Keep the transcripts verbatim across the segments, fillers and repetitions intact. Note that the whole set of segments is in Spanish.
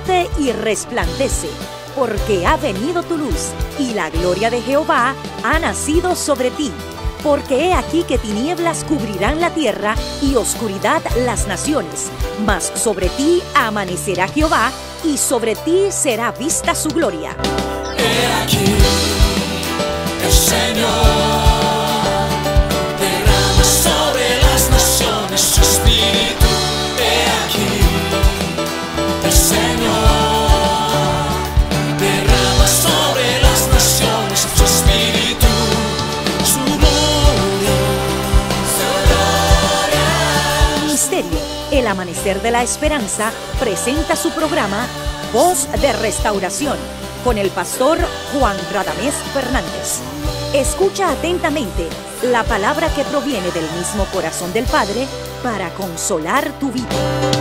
Levántate y resplandece, porque ha venido tu luz, y la gloria de Jehová ha nacido sobre ti. Porque he aquí que tinieblas cubrirán la tierra, y oscuridad las naciones. Mas sobre ti amanecerá Jehová, y sobre ti será vista su gloria. He aquí, el Señor derrama sobre las naciones su espíritu. He aquí, el Señor derrama sobre las naciones su espíritu, su gloria, su gloria. Ministerio El Amanecer de la Esperanza presenta su programa Voz de Restauración con el pastor Juan Radamés Fernández. Escucha atentamente la palabra que proviene del mismo corazón del Padre para consolar tu vida.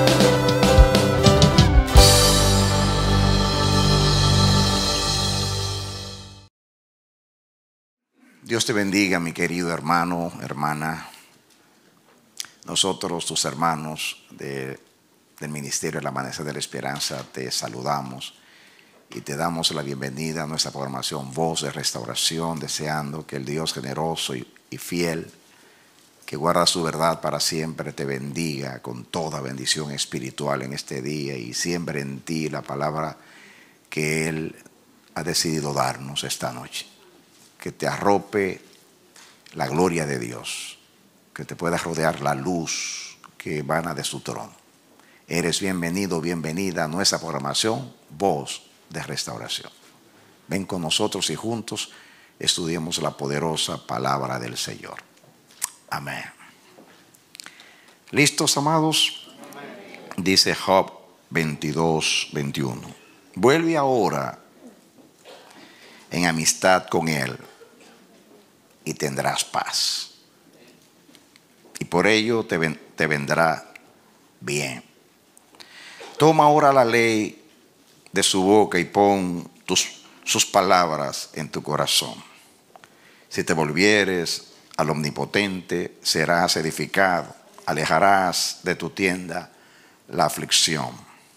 Dios te bendiga, mi querido hermano, hermana. Nosotros, tus hermanos de, del Ministerio El Amanecer de la Esperanza, te saludamos y te damos la bienvenida a nuestra programación Voz de Restauración, deseando que el Dios generoso y, y fiel, que guarda su verdad para siempre, te bendiga con toda bendición espiritual en este día y siembre en ti la palabra que Él ha decidido darnos esta noche. Que te arrope la gloria de Dios, que te pueda rodear la luz que emana de su trono. Eres bienvenido, bienvenida a nuestra programación Voz de Restauración. Ven con nosotros y juntos estudiemos la poderosa palabra del Señor. Amén. ¿Listos, amados? Amén. Dice Job veintidós, veintiuno. Vuelve ahora en amistad con Él y tendrás paz. Y por ello te, ven, te vendrá bien. Toma ahora la ley de su boca y pon tus, sus palabras en tu corazón. Si te volvieres al Omnipotente, serás edificado, alejarás de tu tienda la aflicción.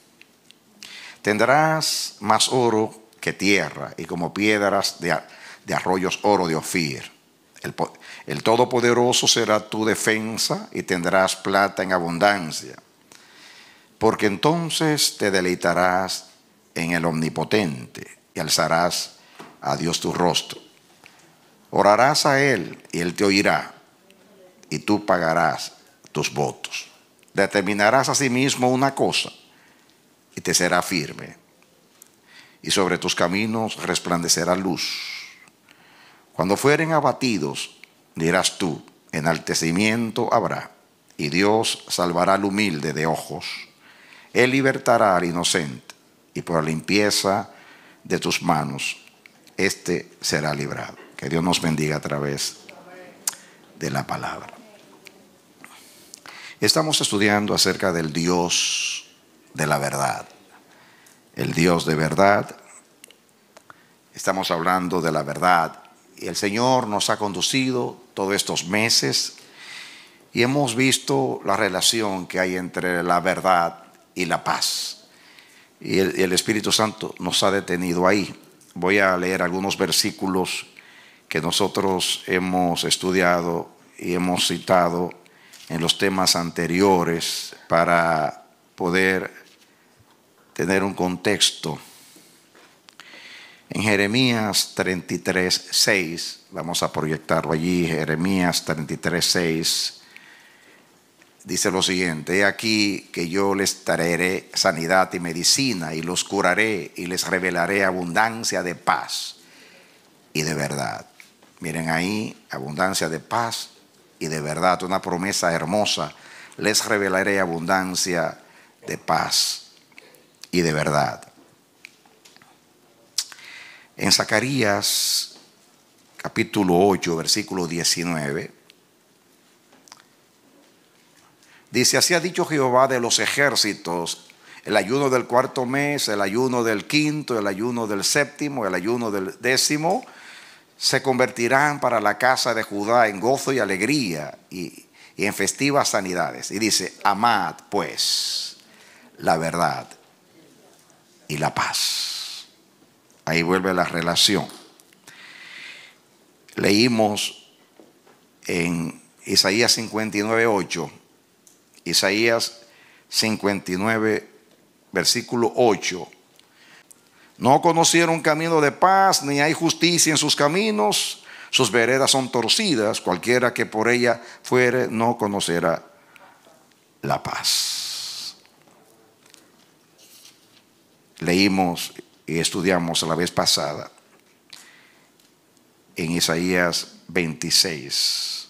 Tendrás más oro que tierra y como piedras de, de arroyos oro de Ofir. El, el Todopoderoso será tu defensa y tendrás plata en abundancia. Porque entonces te deleitarás en el Omnipotente y alzarás a Dios tu rostro. Orarás a Él y Él te oirá y tú pagarás tus votos. Determinarás asimismo una cosa y te será firme y sobre tus caminos resplandecerá luz. Cuando fueren abatidos, dirás tú, enaltecimiento habrá y Dios salvará al humilde de ojos. Él libertará al inocente y por la limpieza de tus manos, éste será librado. Que Dios nos bendiga a través de la palabra. Estamos estudiando acerca del Dios de la verdad. El Dios de verdad. Estamos hablando de la verdad. Y el Señor nos ha conducido todos estos meses y hemos visto la relación que hay entre la verdad y la paz. Y el, el Espíritu Santo nos ha detenido ahí. Voy a leer algunos versículos que nosotros hemos estudiado y hemos citado en los temas anteriores para poder tener un contexto. En Jeremías treinta y tres, seis, vamos a proyectarlo allí, Jeremías treinta y tres, seis. Dice lo siguiente: he aquí que yo les traeré sanidad y medicina y los curaré y les revelaré abundancia de paz y de verdad. Miren ahí, abundancia de paz y de verdad, una promesa hermosa. Les revelaré abundancia de paz y de verdad. En Zacarías capítulo ocho, versículo diecinueve. Dice: así ha dicho Jehová de los ejércitos, el ayuno del cuarto mes, el ayuno del quinto, el ayuno del séptimo, el ayuno del décimo, se convertirán para la casa de Judá en gozo y alegría y, y en festivas sanidades. Y dice: amad pues la verdad y la paz. Ahí vuelve la relación. Leímos en Isaías cincuenta y nueve, ocho. Isaías cincuenta y nueve, versículo ocho. No conocieron camino de paz, ni hay justicia en sus caminos. Sus veredas son torcidas. Cualquiera que por ella fuere no conocerá la paz. Leímos y estudiamos la vez pasada en Isaías veintiséis,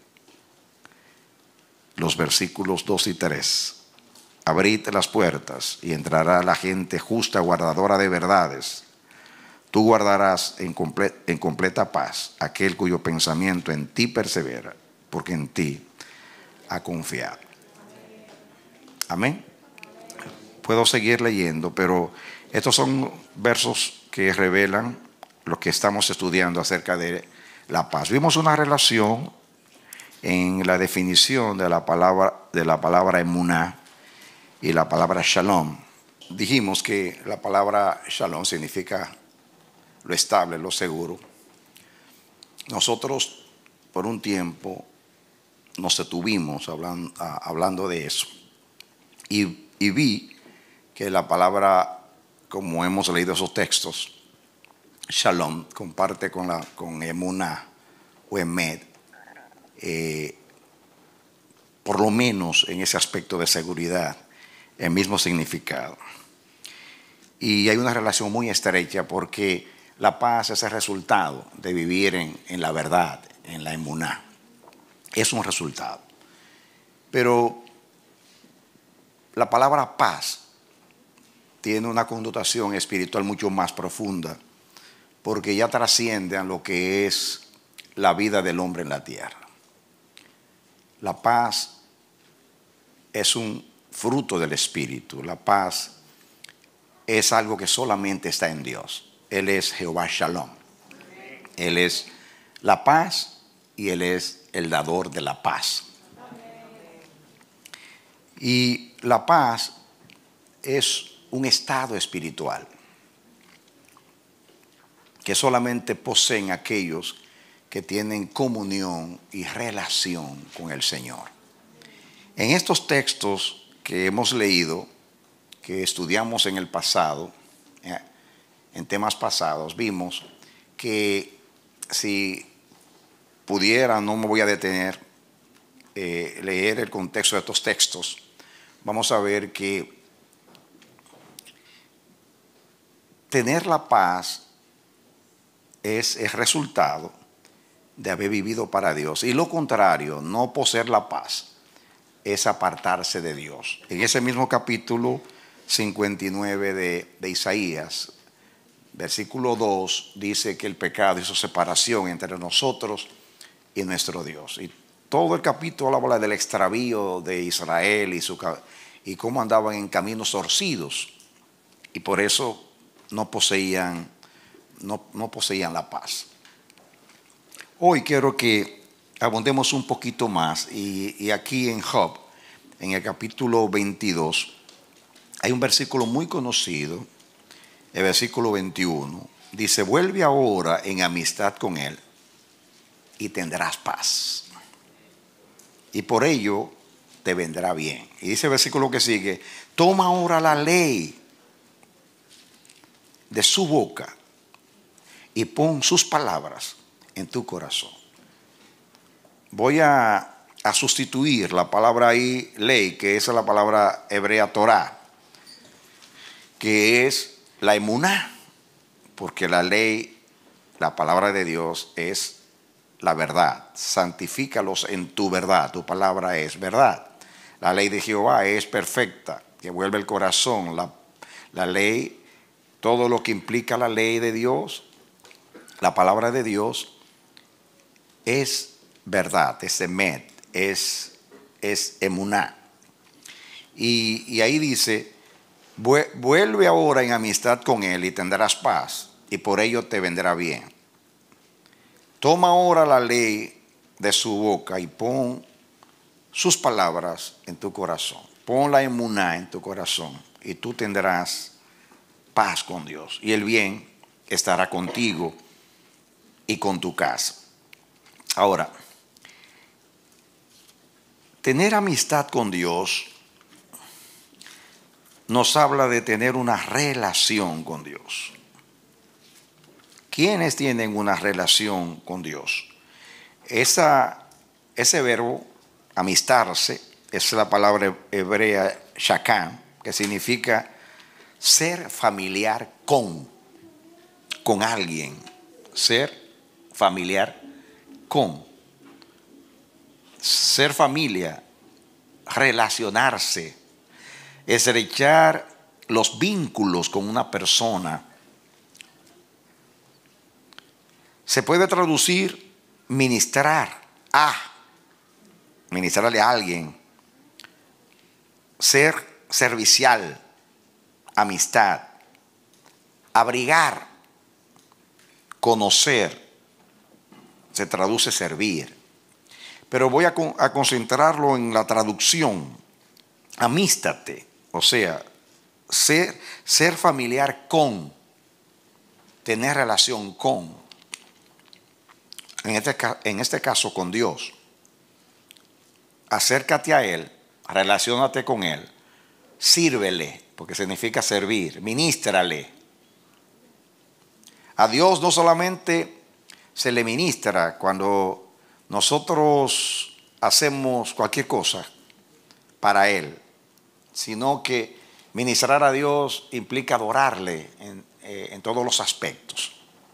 los versículos dos y tres. Abrid las puertas y entrará la gente justa, guardadora de verdades. Tú guardarás en, comple- en completa paz aquel cuyo pensamiento en ti persevera, porque en ti ha confiado. Amén. Puedo seguir leyendo, pero estos son versos que revelan lo que estamos estudiando acerca de la paz. Vimos una relación en la definición de la palabra, de la palabra emuná y la palabra shalom. Dijimos que la palabra shalom significa lo estable, lo seguro. Nosotros por un tiempo nos detuvimos hablando, hablando de eso. Y, y vi que la palabra, como hemos leído esos textos, shalom, comparte con, la, con emuná o emed, eh, por lo menos en ese aspecto de seguridad, el mismo significado. Y hay una relación muy estrecha porque la paz es el resultado de vivir en, en la verdad, en la emuná. Es un resultado. Pero la palabra paz tiene una connotación espiritual mucho más profunda porque ya trasciende a lo que es la vida del hombre en la tierra. La paz es un fruto del Espíritu. La paz es algo que solamente está en Dios. Él es Jehová Shalom. Él es la paz y Él es el dador de la paz. Y la paz es un estado espiritual que solamente poseen aquellos que tienen comunión y relación con el Señor. En estos textos que hemos leído, que estudiamos en el pasado, en temas pasados, vimos que si pudiera, no me voy a detener, eh, leer el contexto de estos textos, vamos a ver que tener la paz es el resultado de haber vivido para Dios. Y lo contrario, no poseer la paz, es apartarse de Dios. En ese mismo capítulo cincuenta y nueve de, de Isaías, versículo dos, dice que el pecado hizo separación entre nosotros y nuestro Dios. Y todo el capítulo habla del extravío de Israel y, su, y cómo andaban en caminos torcidos. Y por eso no poseían, no, no poseían la paz. Hoy quiero que abundemos un poquito más y, y aquí en Job, en el capítulo veintidós, hay un versículo muy conocido, el versículo veintiuno, dice: vuelve ahora en amistad con él y tendrás paz, y por ello te vendrá bien. Y dice el versículo que sigue: toma ahora la ley de su boca y pon sus palabras en tu corazón. Voy a, a sustituir la palabra ahí, ley, que es la palabra hebrea Torah, que es la emuná, porque la ley, la palabra de Dios es la verdad. Santifícalos en tu verdad, tu palabra es verdad. La ley de Jehová es perfecta, que vuelve el corazón. La, la ley, todo lo que implica la ley de Dios, la palabra de Dios es verdad, es emet, es, es emuná. Y, y ahí dice: vuelve ahora en amistad con él y tendrás paz, y por ello te vendrá bien. Toma ahora la ley de su boca y pon sus palabras en tu corazón. Pon la emuná en tu corazón y tú tendrás paz con Dios y el bien estará contigo y con tu casa. Ahora, tener amistad con Dios nos habla de tener una relación con Dios. ¿Quiénes tienen una relación con Dios? Esa, ese verbo, amistarse, es la palabra hebrea shakán, que significa ser familiar con, con alguien. Ser familiar con. Ser familia, relacionarse, estrechar los vínculos con una persona. Se puede traducir ministrar a, ministrarle a alguien, ser servicial, amistad, abrigar, conocer, se traduce servir. Pero voy a, a concentrarlo en la traducción, amístate, o sea, ser, ser familiar con, tener relación con. En este, en este caso con Dios, acércate a Él, relaciónate con Él, sírvele, porque significa servir, ministrale. A Dios no solamente se le ministra cuando nosotros hacemos cualquier cosa para Él, sino que ministrar a Dios implica adorarle en, eh, en todos los aspectos.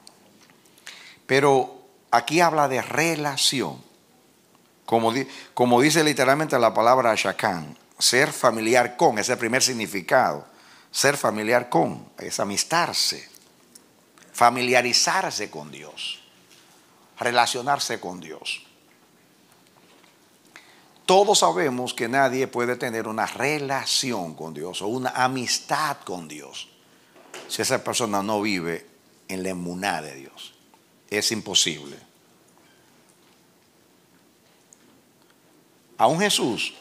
Pero aquí habla de relación, como, di, como dice literalmente la palabra shakán, ser familiar con, es el primer significado. Ser familiar con, es amistarse, familiarizarse con Dios, relacionarse con Dios. Todos sabemos que nadie puede tener una relación con Dios o una amistad con Dios si esa persona no vive en la emuná de Dios. Es imposible. Aún Jesús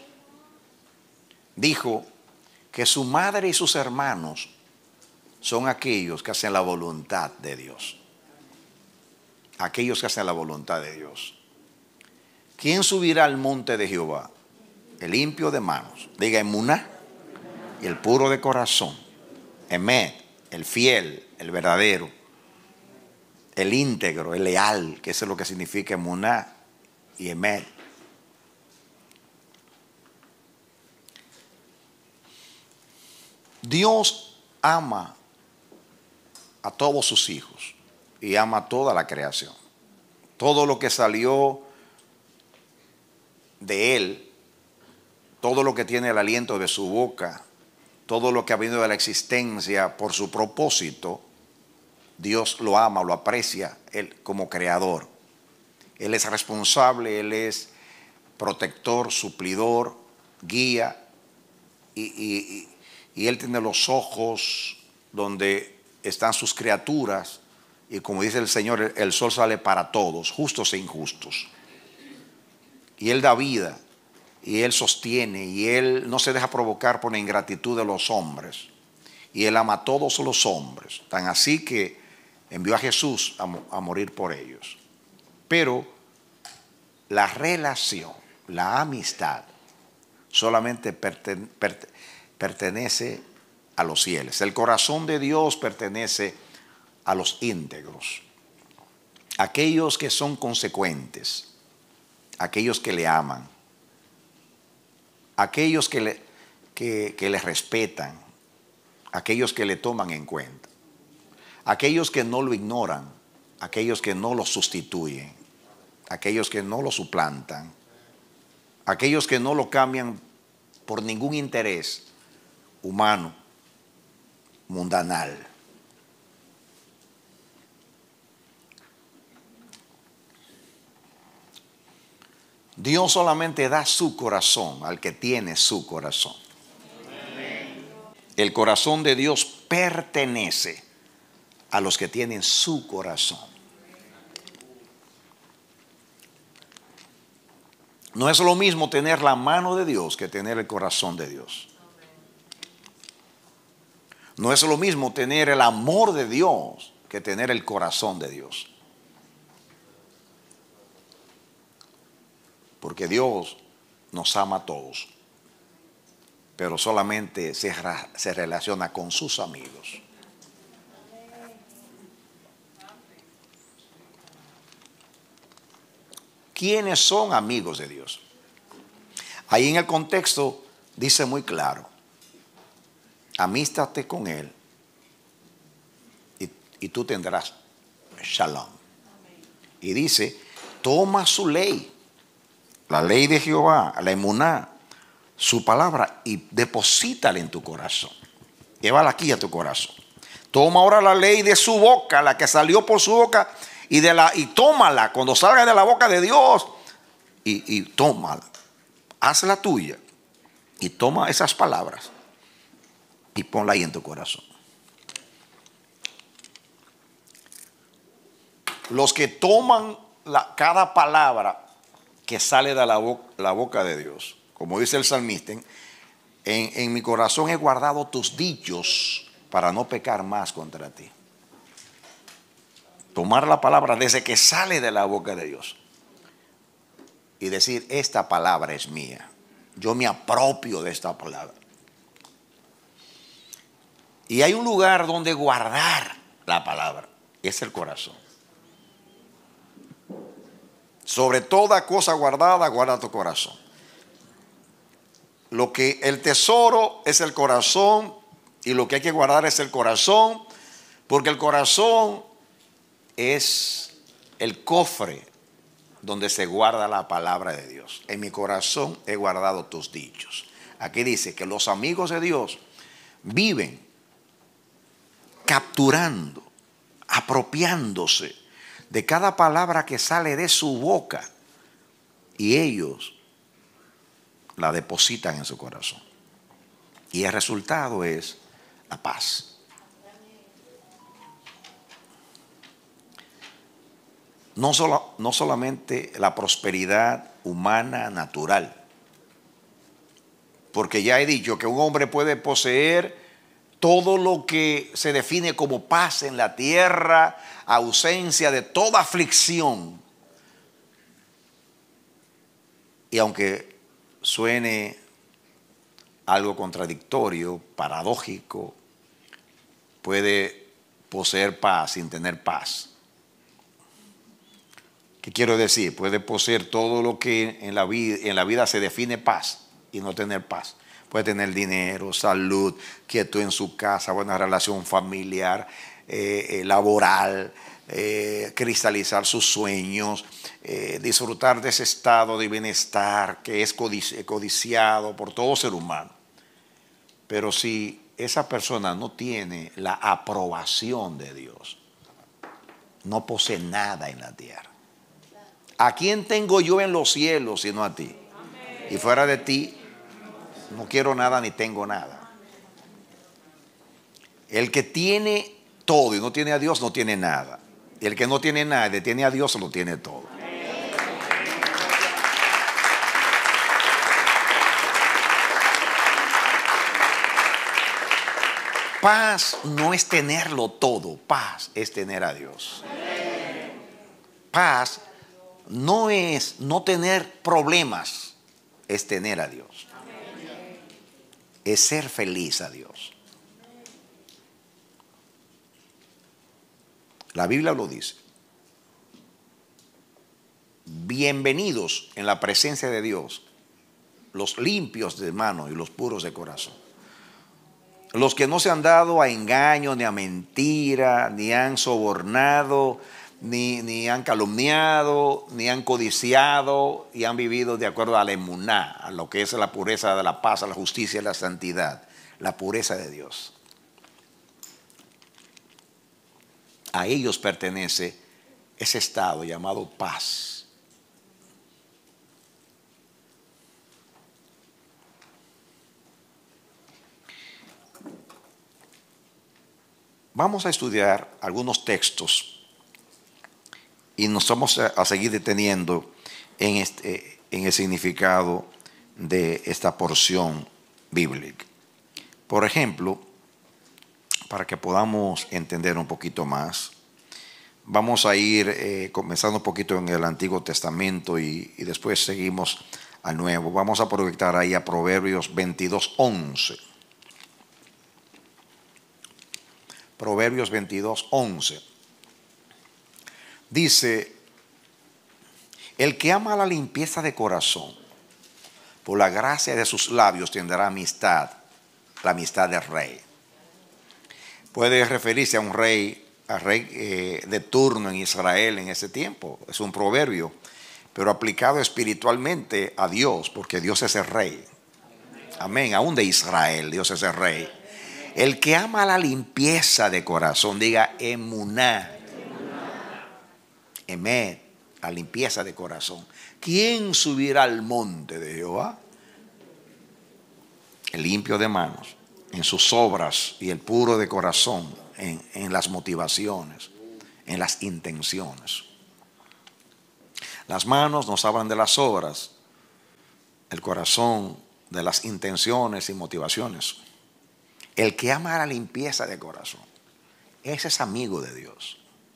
dijo que su madre y sus hermanos son aquellos que hacen la voluntad de Dios. Aquellos que hacen la voluntad de Dios. ¿Quién subirá al monte de Jehová? El limpio de manos. Diga emuná. Y el puro de corazón. Emet, el fiel, el verdadero. El íntegro, el leal, que eso es lo que significa emuná y emet. Dios ama a todos sus hijos y ama a toda la creación. Todo lo que salió de Él, todo lo que tiene el aliento de su boca, todo lo que ha venido de la existencia por su propósito, Dios lo ama, lo aprecia Él como creador. Él es responsable, Él es protector, suplidor, guía y, y, y Él tiene los ojos donde están sus criaturas y como dice el Señor, el sol sale para todos, justos e injustos. Y Él da vida y Él sostiene y Él no se deja provocar por la ingratitud de los hombres y Él ama a todos los hombres, tan así que envió a Jesús a, a morir por ellos. Pero la relación, la amistad, solamente perten, per, pertenece a los fieles. El corazón de Dios pertenece a los íntegros, aquellos que son consecuentes, aquellos que le aman, aquellos que le, que, que le respetan, aquellos que le toman en cuenta. Aquellos que no lo ignoran, aquellos que no lo sustituyen, aquellos que no lo suplantan, aquellos que no lo cambian por ningún interés humano, mundanal. Dios solamente da su corazón al que tiene su corazón. El corazón de Dios pertenece a los que tienen su corazón. No es lo mismo tener la mano de Dios que tener el corazón de Dios. No es lo mismo tener el amor de Dios que tener el corazón de Dios. Porque Dios nos ama a todos, pero solamente se, se relaciona con sus amigos. ¿Quiénes son amigos de Dios? Ahí en el contexto dice muy claro: amístate con Él y, y tú tendrás shalom. Y dice, toma su ley, la ley de Jehová, la emuná, su palabra, y deposítala en tu corazón. Llévala aquí a tu corazón. Toma ahora la ley de su boca, la que salió por su boca, y, de la, y tómala cuando salga de la boca de Dios, y, y tómala, hazla tuya, y toma esas palabras y ponla ahí en tu corazón. Los que toman la, cada palabra que sale de la boca, la boca de Dios, como dice el salmista, en, en mi corazón he guardado tus dichos para no pecar más contra ti. Tomar la palabra desde que sale de la boca de Dios y decir, esta palabra es mía, yo me apropio de esta palabra. Y hay un lugar donde guardar la palabra, es el corazón. Sobre toda cosa guardada, guarda tu corazón. Lo que el tesoro es el corazón, y lo que hay que guardar es el corazón, porque el corazón es el cofre donde se guarda la palabra de Dios. En mi corazón he guardado tus dichos. Aquí dice que los amigos de Dios viven capturando, apropiándose de cada palabra que sale de su boca, y ellos la depositan en su corazón. Y el resultado es la paz. No, solo, no solamente la prosperidad humana natural, porque ya he dicho que un hombre puede poseer todo lo que se define como paz en la tierra, ausencia de toda aflicción. Y aunque suene algo contradictorio, paradójico, puede poseer paz sin tener paz. ¿Qué quiero decir? Puede poseer todo lo que en la vida, en la vida se define paz y no tener paz. Puede tener dinero, salud, quietud en su casa, buena relación familiar, eh, eh, laboral, eh, cristalizar sus sueños, eh, disfrutar de ese estado de bienestar que es codici- codiciado por todo ser humano. Pero si esa persona no tiene la aprobación de Dios, no posee nada en la tierra. ¿A quién tengo yo en los cielos sino a ti? Y fuera de ti no quiero nada ni tengo nada. El que tiene todo y no tiene a Dios no tiene nada. Y el que no tiene nada y tiene a Dios lo tiene todo. Paz no es tenerlo todo, paz es tener a Dios. Paz no es no tener problemas, es tener a Dios. Es ser feliz a Dios. La Biblia lo dice. Bienvenidos en la presencia de Dios los limpios de mano y los puros de corazón. Los que no se han dado a engaño, ni a mentira, ni han sobornado, ni, ni han calumniado, ni han codiciado, y han vivido de acuerdo a la emuná, a lo que es la pureza de la paz, a la justicia y la santidad, la pureza de Dios. A ellos pertenece ese estado llamado paz. Vamos a estudiar algunos textos y nos vamos a, a seguir deteniendo en, este, en el significado de esta porción bíblica. Por ejemplo, para que podamos entender un poquito más. Vamos a ir eh, comenzando un poquito en el Antiguo Testamento y, y después seguimos al Nuevo. Vamos a proyectar ahí a Proverbios veintidós, once. Proverbios veintidós, once. Dice: el que ama la limpieza de corazón, por la gracia de sus labios tendrá amistad, la amistad del rey. Puede referirse a un rey, a rey eh, de turno en Israel en ese tiempo. Es un proverbio, pero aplicado espiritualmente a Dios, porque Dios es el rey. Amén. Aún de Israel, Dios es el rey. El que ama la limpieza de corazón, diga emuná. Emet, la limpieza de corazón. ¿Quién subirá al monte de Jehová? El limpio de manos, en sus obras, y el puro de corazón, en, en las motivaciones, en las intenciones. Las manos nos hablan de las obras, el corazón de las intenciones y motivaciones. El que ama la limpieza de corazón, ese es amigo de Dios.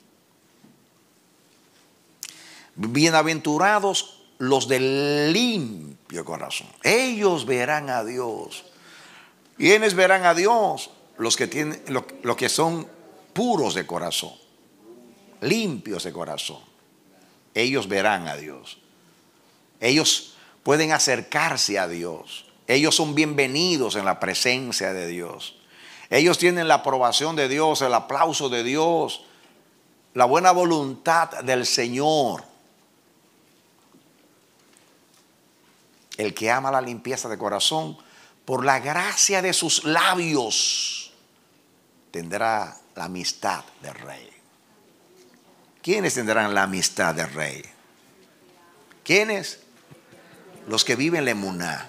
Bienaventurados los de limpio corazón, ellos verán a Dios. ¿Quiénes verán a Dios? Los que tienen, los, los que son puros de corazón, limpios de corazón. Ellos verán a Dios. Ellos pueden acercarse a Dios. Ellos son bienvenidos en la presencia de Dios. Ellos tienen la aprobación de Dios, el aplauso de Dios, la buena voluntad del Señor. El que ama la limpieza de corazón, por la gracia de sus labios, tendrá la amistad del rey. ¿Quiénes tendrán la amistad del rey? ¿Quiénes? Los que viven la emuná.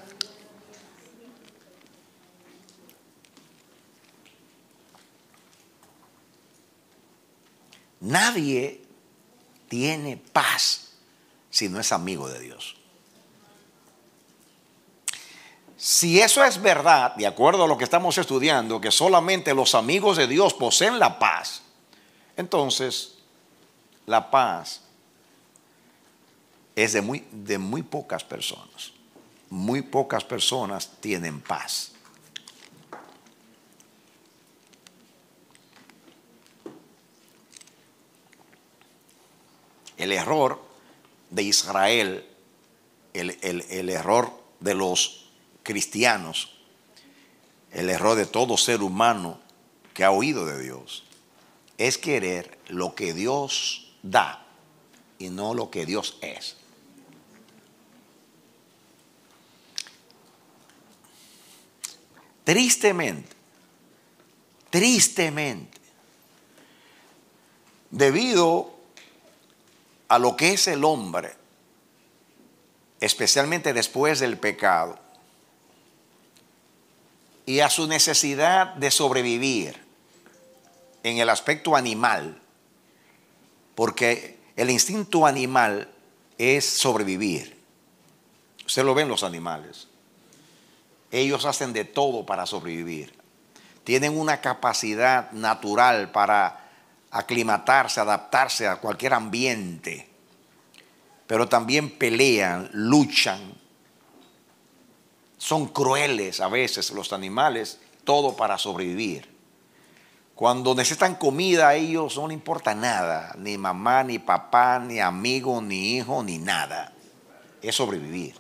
Nadie tiene paz si no es amigo de Dios. Si eso es verdad, de acuerdo a lo que estamos estudiando, que solamente los amigos de Dios poseen la paz, entonces la paz es de muy, de muy pocas personas. Muy pocas personas tienen paz. El error de Israel, el, el, el error de los cristianos, el error de todo ser humano que ha oído de Dios, es querer lo que Dios da y no lo que Dios es. Tristemente, tristemente, debido a lo que es el hombre, especialmente después del pecado, y a su necesidad de sobrevivir en el aspecto animal, porque el instinto animal es sobrevivir. Usted lo ve en los animales. Ellos hacen de todo para sobrevivir. Tienen una capacidad natural para aclimatarse, adaptarse a cualquier ambiente, pero también pelean, luchan. Son crueles a veces los animales, todo para sobrevivir. Cuando necesitan comida a ellos no les importa nada, ni mamá, ni papá, ni amigo, ni hijo, ni nada. Es sobrevivir.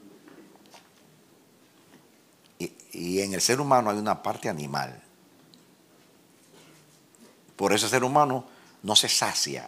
Y, y en el ser humano hay una parte animal. Por eso el ser humano no se sacia.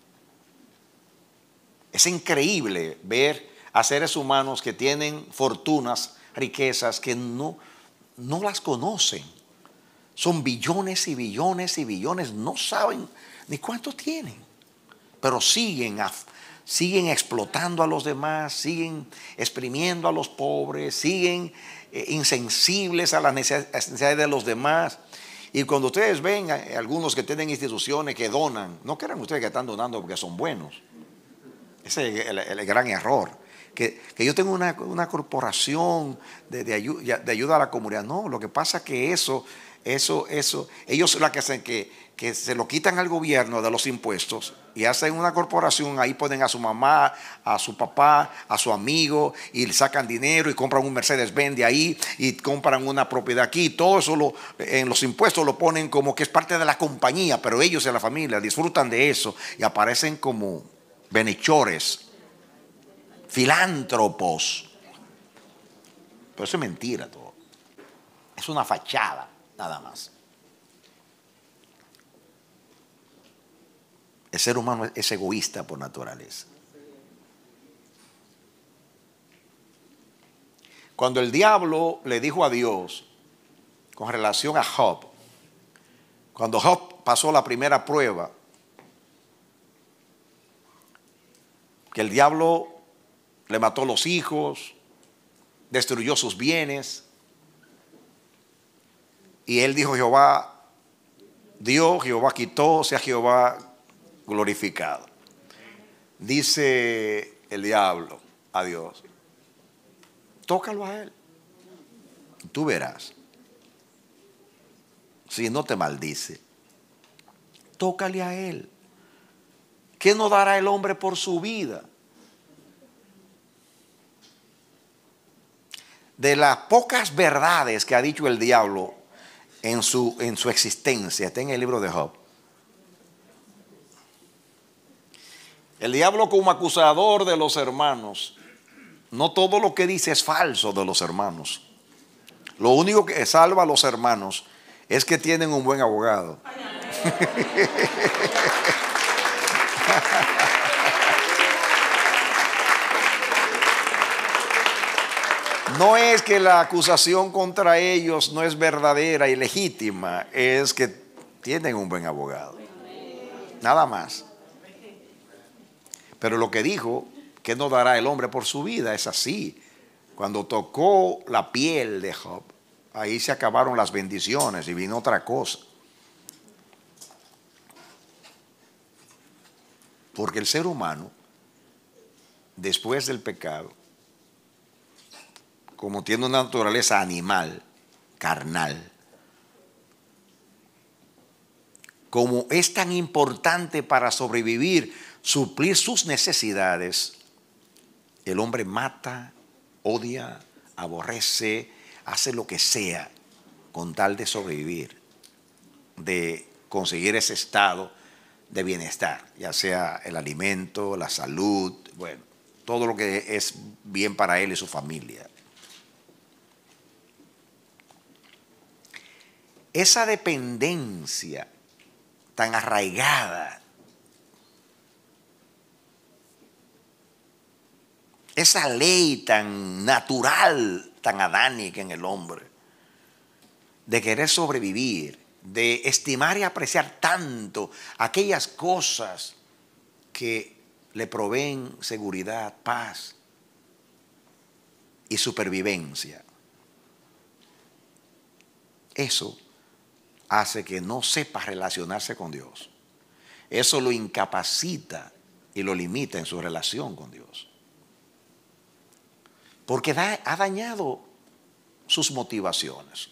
Es increíble ver a seres humanos que tienen fortunas, riquezas que no, no las conocen. Son billones y billones y billones, no saben ni cuánto tienen, pero siguen, siguen explotando a los demás, siguen exprimiendo a los pobres, siguen eh, insensibles a las necesidades de los demás. Y cuando ustedes ven a algunos que tienen instituciones que donan, no crean ustedes que están donando porque son buenos. Ese es el, el gran error. que, que yo tengo una, una corporación de, de, ayuda, de ayuda a la comunidad. No, lo que pasa es que eso, eso, eso, ellos la que hacen que, que se lo quitan al gobierno de los impuestos y hacen una corporación, ahí ponen a su mamá, a su papá, a su amigo y le sacan dinero y compran un Mercedes-Benz de ahí y compran una propiedad aquí. Todo eso lo, en los impuestos lo ponen como que es parte de la compañía, pero ellos en la familia disfrutan de eso y aparecen como benhechores, filántropos. Pero eso es mentira todo. Es una fachada, nada más. El ser humano es egoísta por naturaleza. Cuando el diablo le dijo a Dios con relación a Job, cuando Job pasó la primera prueba, que el diablo le mató los hijos, destruyó sus bienes, y él dijo: Jehová dio, Jehová quitó, sea Jehová glorificado. Dice el diablo a Dios: tócalo a él, tú verás si no te maldice. Tócale a él. ¿Qué no dará el hombre por su vida? De las pocas verdades que ha dicho el diablo en su, en su existencia, está en el libro de Job. El diablo, como acusador de los hermanos, no todo lo que dice es falso de los hermanos. Lo único que salva a los hermanos es que tienen un buen abogado. No es que la acusación contra ellos no es verdadera y legítima, es que tienen un buen abogado. Nada más. Pero lo que dijo, que no dará el hombre por su vida, es así. Cuando tocó la piel de Job, ahí se acabaron las bendiciones y vino otra cosa. Porque el ser humano, después del pecado, como tiene una naturaleza animal, carnal, como es tan importante para sobrevivir, suplir sus necesidades, el hombre mata, odia, aborrece, hace lo que sea con tal de sobrevivir, de conseguir ese estado de bienestar, ya sea el alimento, la salud, bueno, todo lo que es bien para él y su familia. Esa dependencia tan arraigada, esa ley tan natural, tan adánica en el hombre, de querer sobrevivir, de estimar y apreciar tanto aquellas cosas que le proveen seguridad, paz y supervivencia. Eso hace que no sepa relacionarse con Dios. Eso lo incapacita y lo limita en su relación con Dios. Porque da, ha dañado sus motivaciones.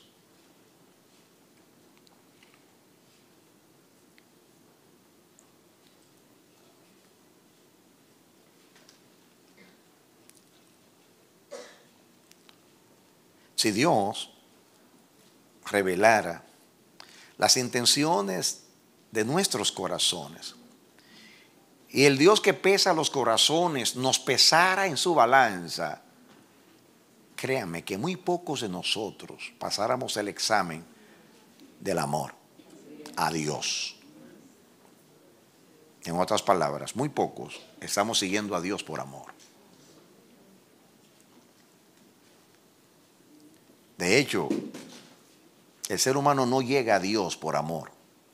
Si Dios revelara las intenciones de nuestros corazones y el Dios que pesa los corazones nos pesara en su balanza, créanme que muy pocos de nosotros pasáramos el examen del amor a Dios. En otras palabras, muy pocos estamos siguiendo a Dios por amor. De hecho, el ser humano no llega a Dios por amor.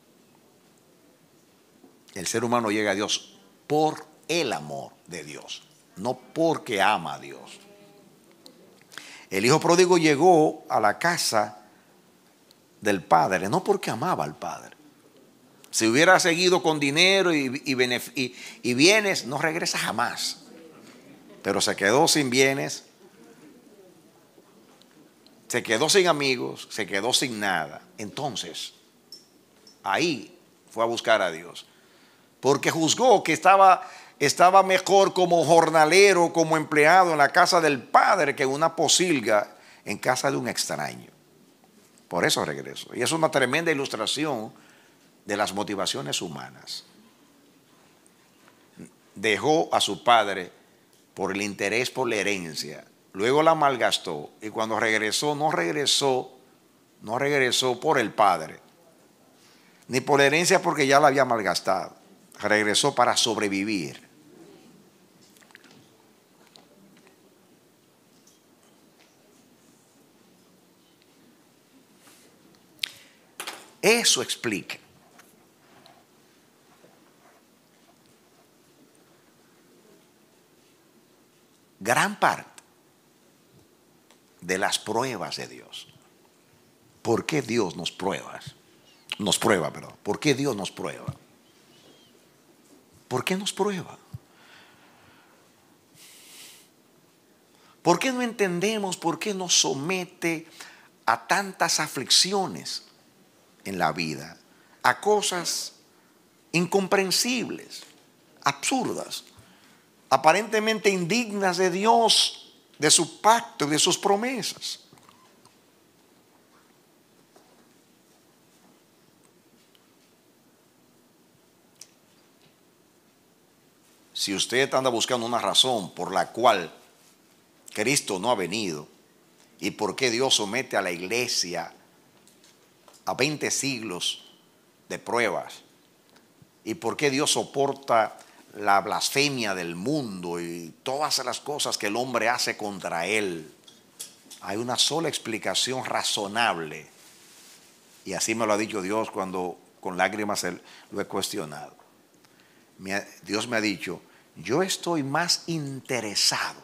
El ser humano llega a Dios por el amor de Dios, no porque ama a Dios. El hijo pródigo llegó a la casa del padre, no porque amaba al padre. Si hubiera seguido con dinero y, y, y, y bienes, no regresa jamás. pero se quedó sin bienes, se quedó sin amigos, se quedó sin nada. Entonces, ahí fue a buscar a Dios, porque juzgó que estaba, estaba mejor como jornalero, como empleado en la casa del padre, que una posilga en casa de un extraño. Por eso regresó. Y es una tremenda ilustración de las motivaciones humanas. Dejó a su padre por el interés por la herencia, luego la malgastó, y cuando regresó, no regresó, no regresó por el padre, ni por la herencia porque ya la había malgastado. Regresó para sobrevivir. Eso explica gran parte de las pruebas de Dios. ¿Por qué Dios nos prueba? Nos prueba, perdón. ¿Por qué Dios nos prueba? ¿Por qué nos prueba? ¿Por qué no entendemos por qué nos somete a tantas aflicciones en la vida? A cosas incomprensibles, absurdas, aparentemente indignas de Dios, de su pacto, de sus promesas. Si usted anda buscando una razón por la cual Cristo no ha venido y por qué Dios somete a la iglesia a veinte siglos de pruebas y por qué Dios soporta la blasfemia del mundo y todas las cosas que el hombre hace contra él, hay una sola explicación razonable, y así me lo ha dicho Dios cuando con lágrimas lo he cuestionado. Dios me ha dicho: yo estoy más interesado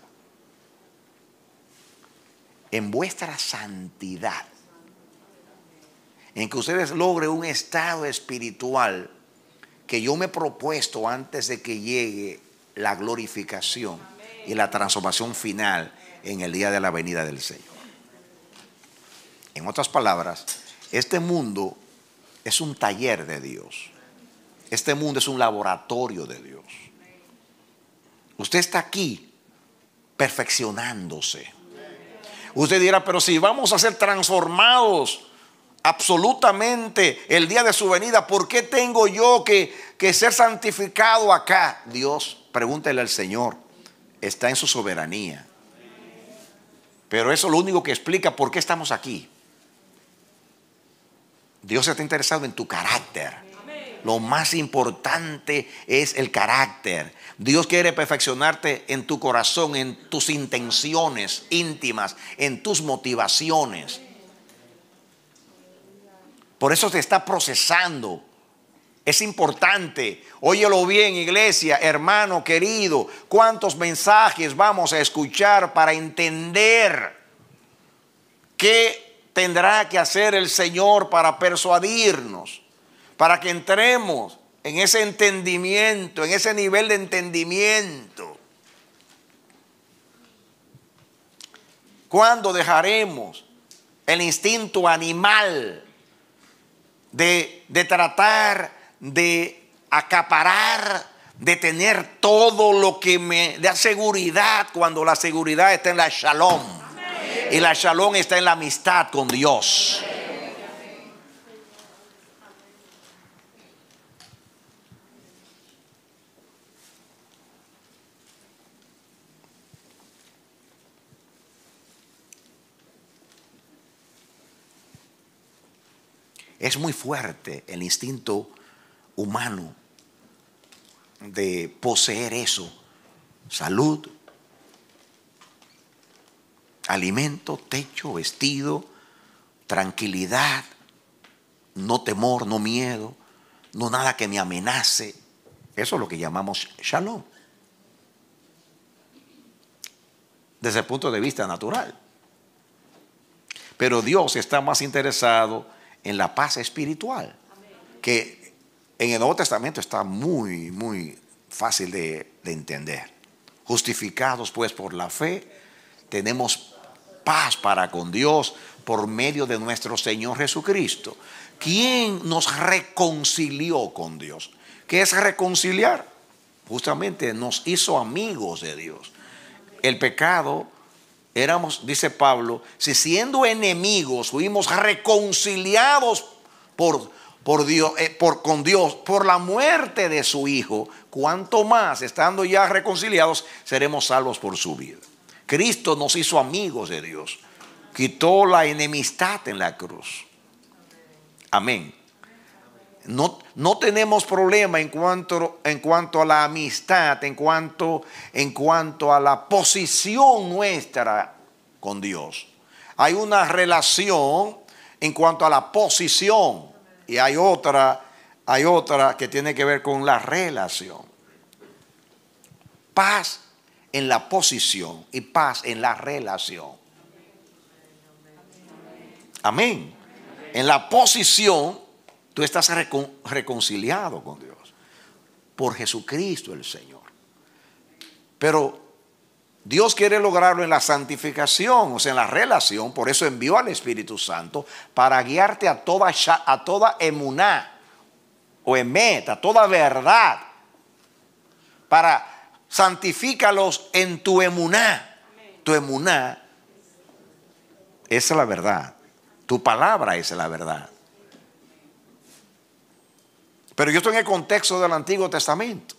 en vuestra santidad, en que ustedes logren un estado espiritual que yo me he propuesto antes de que llegue la glorificación y la transformación final en el día de la venida del Señor. En otras palabras, este mundo es un taller de Dios. Este mundo es un laboratorio de Dios. Usted está aquí perfeccionándose. Usted dirá: pero si vamos a ser transformados absolutamente el día de su venida, ¿por qué tengo yo que, que ser santificado acá? Dios, pregúntele al Señor, está en su soberanía. Pero eso es lo único que explica por qué estamos aquí. Dios está interesado en tu carácter. Lo más importante es el carácter. Dios quiere perfeccionarte en tu corazón, en tus intenciones íntimas, en tus motivaciones. Por eso te está procesando. Es importante. Óyelo bien, iglesia, hermano querido. ¿Cuántos mensajes vamos a escuchar para entender qué tendrá que hacer el Señor para persuadirnos? Para que entremos en ese entendimiento, en ese nivel de entendimiento. ¿Cuándo dejaremos el instinto animal de, de tratar de acaparar, de tener todo lo que me da seguridad, cuando la seguridad está en la shalom? Y la shalom está en la amistad con Dios. Es muy fuerte el instinto humano de poseer eso: salud, alimento, techo, vestido, tranquilidad, no temor, no miedo, no nada que me amenace. Eso es lo que llamamos shalom, desde el punto de vista natural. Pero Dios está más interesado en la paz espiritual, que en el Nuevo Testamento está muy, muy fácil de, de entender. Justificados pues por la fe, tenemos paz para con Dios por medio de nuestro Señor Jesucristo, quien nos reconcilió con Dios. ¿Qué es reconciliar? Justamente nos hizo amigos de Dios. El pecado, éramos, dice Pablo, si siendo enemigos fuimos reconciliados por, por Dios, eh, por, con Dios por la muerte de su Hijo, cuanto más, estando ya reconciliados, seremos salvos por su vida. Cristo nos hizo amigos de Dios, quitó la enemistad en la cruz. Amén. No, no tenemos problema en cuanto, en cuanto a la amistad, en cuanto, en cuanto a la posición nuestra con Dios. Hay una relación en cuanto a la posición y hay otra, hay otra que tiene que ver con la relación. Paz en la posición y paz en la relación. Amén. En la posición tú estás recon, reconciliado con Dios por Jesucristo el Señor. Pero Dios quiere lograrlo en la santificación, o sea, en la relación. Por eso envió al Espíritu Santo para guiarte a toda, a toda emuná o emet, a toda verdad. Para santifícalos en tu emuná. Tu emuná es la verdad. Tu palabra es la verdad. Pero yo estoy en el contexto del Antiguo Testamento.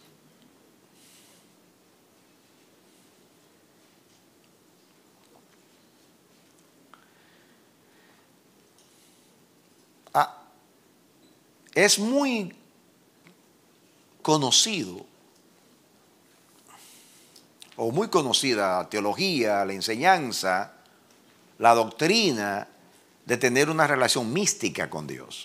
Ah, es muy conocido o muy conocida la teología, la enseñanza, la doctrina de tener una relación mística con Dios.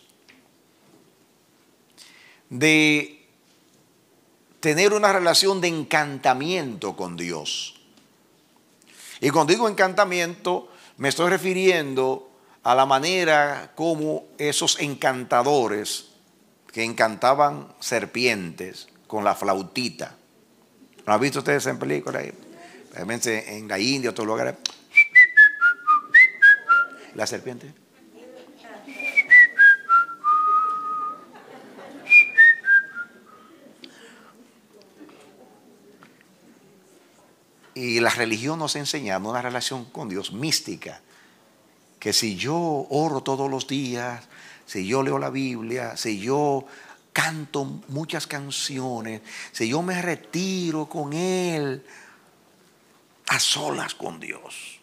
De tener una relación de encantamiento con Dios. Y cuando digo encantamiento, me estoy refiriendo a la manera como esos encantadores que encantaban serpientes con la flautita. ¿Lo han visto ustedes en películas? Realmente en la India, otros lugares. La serpiente. Y la religión nos enseña una relación con Dios mística. Que si yo oro todos los días, si yo leo la Biblia, si yo canto muchas canciones, si yo me retiro con Él a solas con Dios,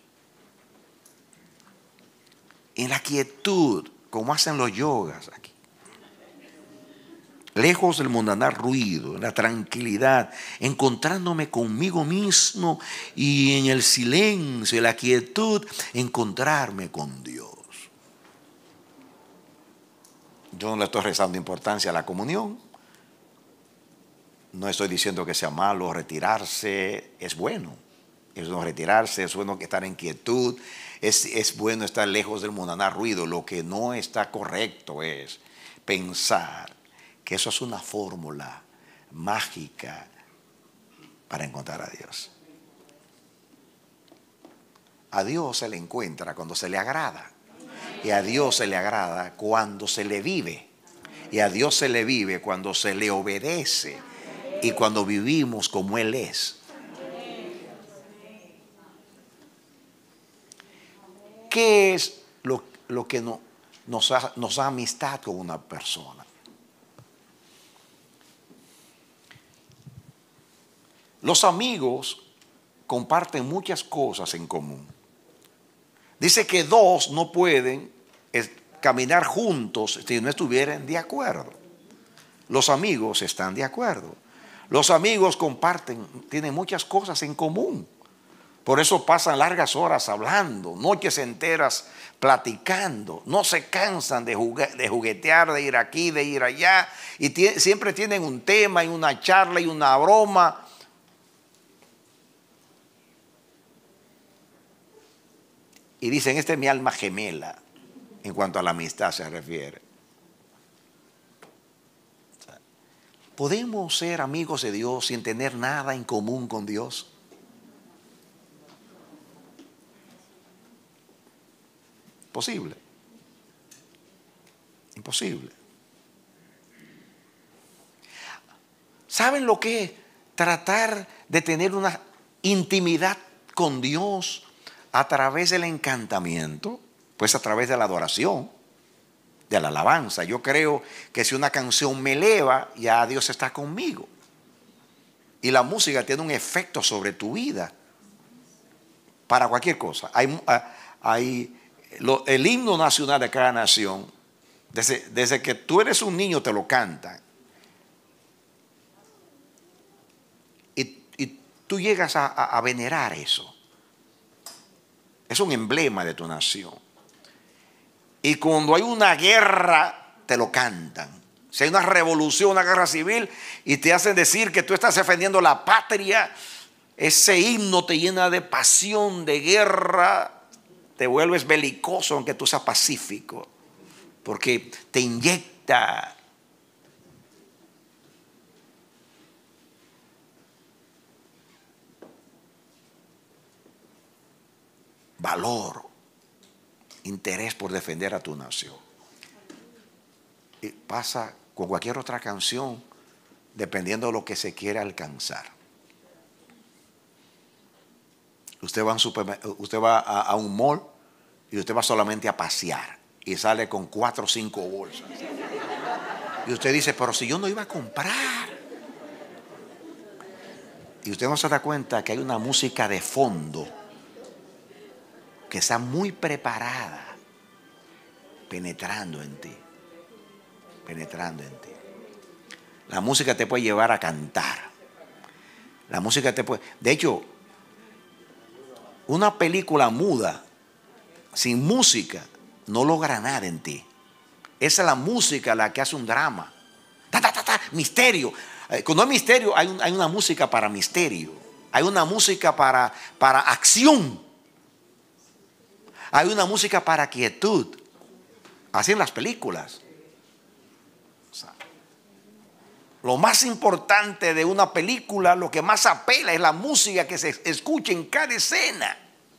en la quietud, como hacen los yogas aquí, lejos del mundanal ruido, en la tranquilidad, encontrándome conmigo mismo y en el silencio y la quietud, encontrarme con Dios. Yo no le estoy rezando importancia a la comunión. No estoy diciendo que sea malo retirarse, es bueno. Es bueno retirarse, es bueno estar en quietud, es, es bueno estar lejos del mundanal ruido. Lo que no está correcto es pensar que eso es una fórmula mágica para encontrar a Dios. A Dios se le encuentra cuando se le agrada. Y a Dios se le agrada cuando se le vive. Y a Dios se le vive cuando se le obedece. Y cuando vivimos como Él es. ¿Qué es lo, lo que no, nos, ha, nos da amistad con una persona? Los amigos comparten muchas cosas en común. Dice que dos no pueden caminar juntos si no estuvieran de acuerdo. Los amigos están de acuerdo. Los amigos comparten, tienen muchas cosas en común. Por eso pasan largas horas hablando, noches enteras platicando. No se cansan de, jugue- de juguetear, de ir aquí, de ir allá. Y tie- siempre tienen un tema y una charla y una broma. Y dicen, esta es mi alma gemela, en cuanto a la amistad se refiere. ¿podemos ser amigos de Dios sin tener nada en común con Dios? Imposible. Imposible. ¿Saben lo que es tratar de tener una intimidad con Dios a través del encantamiento? Pues a través de la adoración, de la alabanza. Yo creo que si una canción me eleva, ya Dios está conmigo. Y la música tiene un efecto sobre tu vida para cualquier cosa. Hay, hay lo, el himno nacional de cada nación, desde, desde que tú eres un niño te lo cantan. Y, y tú llegas a, a, a venerar eso. Es un emblema de tu nación. Y cuando hay una guerra, te lo cantan. Si hay una revolución, una guerra civil, y te hacen decir que tú estás defendiendo la patria, ese himno te llena de pasión, de guerra, te vuelves belicoso aunque tú seas pacífico, porque te inyecta valor, interés por defender a tu nación. Y pasa con cualquier otra canción, dependiendo de lo que se quiera alcanzar. Usted va, a un supermercado, usted va a, a un mall y usted va solamente a pasear y sale con cuatro o cinco bolsas. Y usted dice, pero si yo no iba a comprar. Y usted no se da cuenta que hay una música de fondo que está muy preparada, penetrando en ti, penetrando en ti. La música te puede llevar a cantar. La música te puede... De hecho, una película muda, sin música, no logra nada en ti. Esa es la música la que hace un drama. Ta, ta, ta, ta, misterio. Cuando hay misterio, hay, un, hay una música para misterio. Hay una música para, para acción. Hay una música para quietud. Así en las películas. O sea, lo más importante de una película, lo que más apela es la música que se escucha en cada escena.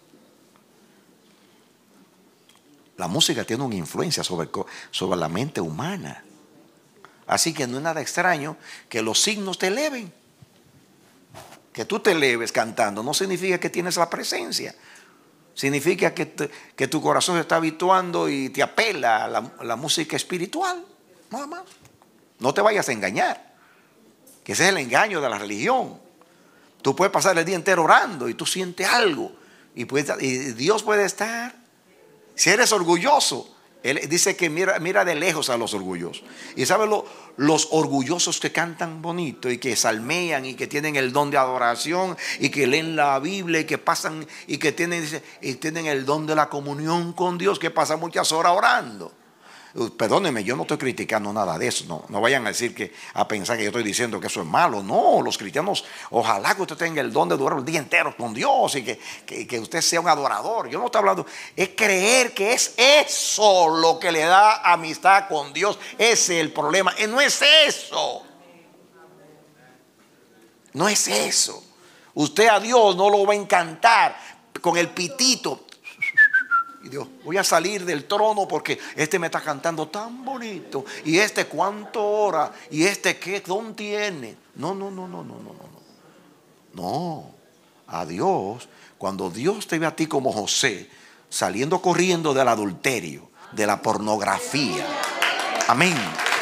La música tiene una influencia sobre, sobre la mente humana. Así que no es nada extraño que los signos te eleven. Que tú te eleves cantando no significa que tienes la presencia. Significa que, te, que tu corazón se está habituando y te apela a la, a la música espiritual. Nada más. No te vayas a engañar. Que ese es el engaño de la religión. Tú puedes pasar el día entero orando y tú sientes algo. Y, puedes, y Dios puede estar. Si eres orgulloso, Él dice que mira, mira de lejos a los orgullosos. Y ¿sabes lo, los orgullosos que cantan bonito y que salmean y que tienen el don de adoración y que leen la Biblia y que pasan y que tienen, dice, y tienen el don de la comunión con Dios, que pasan muchas horas orando? Perdónenme, yo no estoy criticando nada de eso. No, no vayan a decir que a pensar que yo estoy diciendo que eso es malo. No, los cristianos, ojalá que usted tenga el don de durar el día entero con Dios y que, que, que usted sea un adorador. Yo no estoy hablando, es creer que es eso lo que le da amistad con Dios. Ese es el problema. Y no es eso. No es eso. Usted a Dios no lo va a encantar con el pitito. Y Dios, voy a salir del trono porque este me está cantando tan bonito. Y este cuánto ora. Y este qué don tiene. No, no, no, no, no, no, no. No. A Dios, cuando Dios te ve a ti como José, saliendo corriendo del adulterio, de la pornografía. Amén.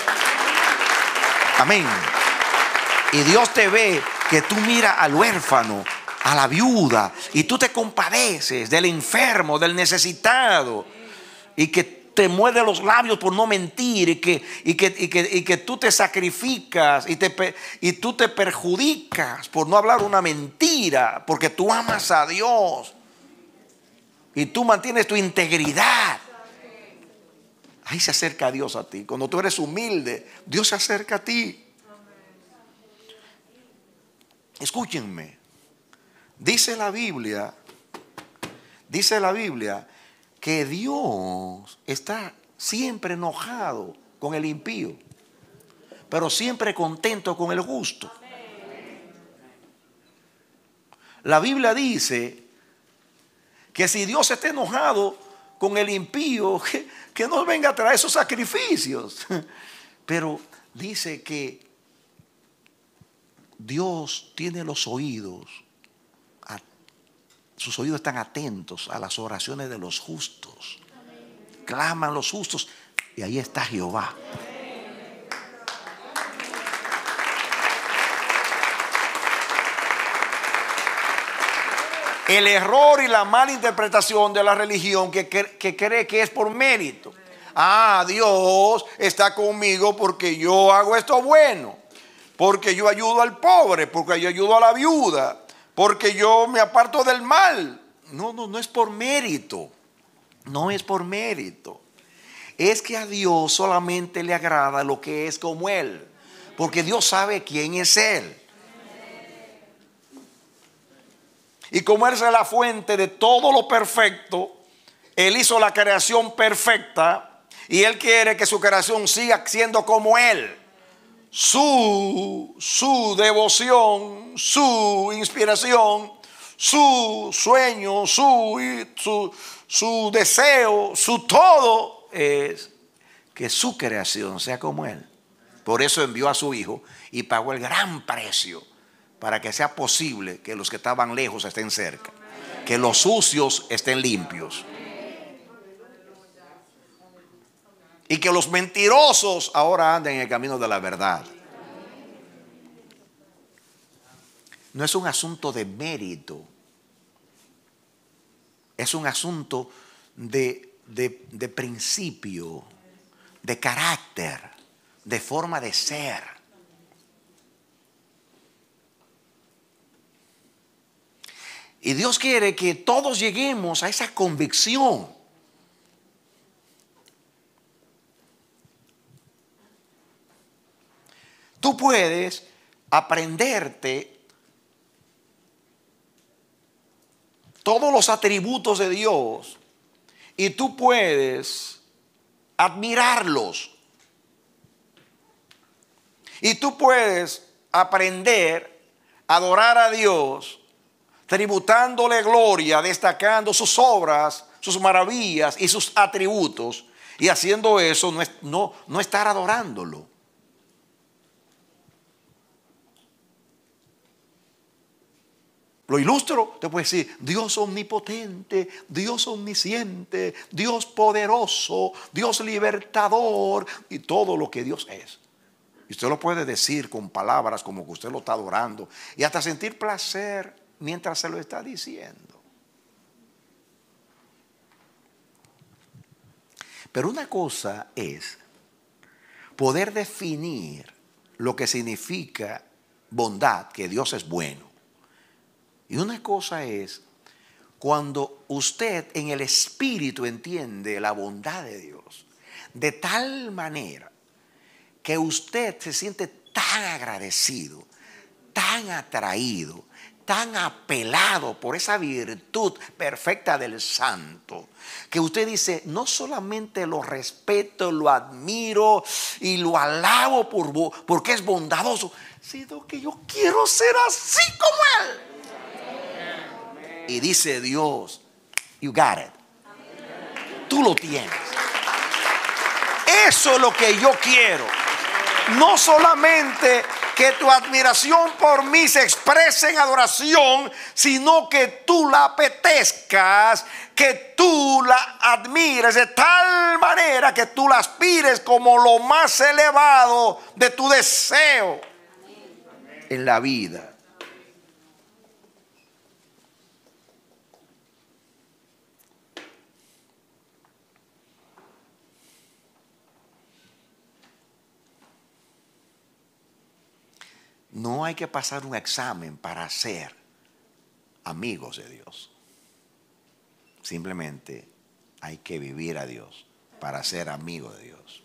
Amén. Y Dios te ve que tú miras al huérfano, a la viuda, y tú te compadeces del enfermo, del necesitado, y que te muerde los labios por no mentir, y que, y que, y que, y que tú te sacrificas y, te, y tú te perjudicas por no hablar una mentira, porque tú amas a Dios y tú mantienes tu integridad. Ahí se acerca a Dios a ti. Cuando tú eres humilde, Dios se acerca a ti. Escúchenme. Dice la Biblia, dice la Biblia que Dios está siempre enojado con el impío. pero siempre contento con el justo. La Biblia dice que si Dios está enojado con el impío, que, que no venga a traer esos sacrificios. Pero dice que Dios tiene los oídos, sus oídos están atentos a las oraciones de los justos. Claman los justos y ahí está Jehová. El error y la mala interpretación de la religión que, que, que cree que es por mérito. Ah, Dios está conmigo porque yo hago esto bueno, porque yo ayudo al pobre, porque yo ayudo a la viuda, porque yo me aparto del mal. No, no, no es por mérito. No es por mérito. Es que a Dios solamente le agrada lo que es como Él, porque Dios sabe quién es Él. Y como Él es la fuente de todo lo perfecto, Él hizo la creación perfecta y Él quiere que su creación siga siendo como Él. Su, su devoción, su inspiración, su sueño, su, su, su deseo, su todo es que su creación sea como Él. Por eso envió a su Hijo y pagó el gran precio para que sea posible que los que estaban lejos estén cerca, que los sucios estén limpios y que los mentirosos ahora anden en el camino de la verdad. No es un asunto de mérito, es un asunto de, de, de principio, de carácter, de forma de ser. Y Dios quiere que todos lleguemos a esa convicción. Tú puedes aprenderte todos los atributos de Dios y tú puedes admirarlos. Y tú puedes aprender a adorar a Dios tributándole gloria, destacando sus obras, sus maravillas y sus atributos. Y haciendo eso no, es, no, no estar adorándolo. Lo ilustro, te puedo decir, Dios omnipotente, Dios omnisciente, Dios poderoso, Dios libertador y todo lo que Dios es. Y usted lo puede decir con palabras como que usted lo está adorando y hasta sentir placer mientras se lo está diciendo. Pero una cosa es poder definir lo que significa bondad, que Dios es bueno. Y una cosa es cuando usted en el espíritu entiende la bondad de Dios de tal manera que usted se siente tan agradecido, tan atraído, tan apelado por esa virtud perfecta del santo, que usted dice, no solamente lo respeto, lo admiro y lo alabo por, porque es bondadoso, sino que yo quiero ser así como Él. Y dice Dios, you got it. Tú lo tienes. Eso es lo que yo quiero. No solamente que tu admiración por mí se exprese en adoración, sino que tú la apetezcas, que tú la admires de tal manera que tú la aspires como lo más elevado de tu deseo en la vida. No hay que pasar un examen para ser amigos de Dios. Simplemente hay que vivir a Dios para ser amigo de Dios.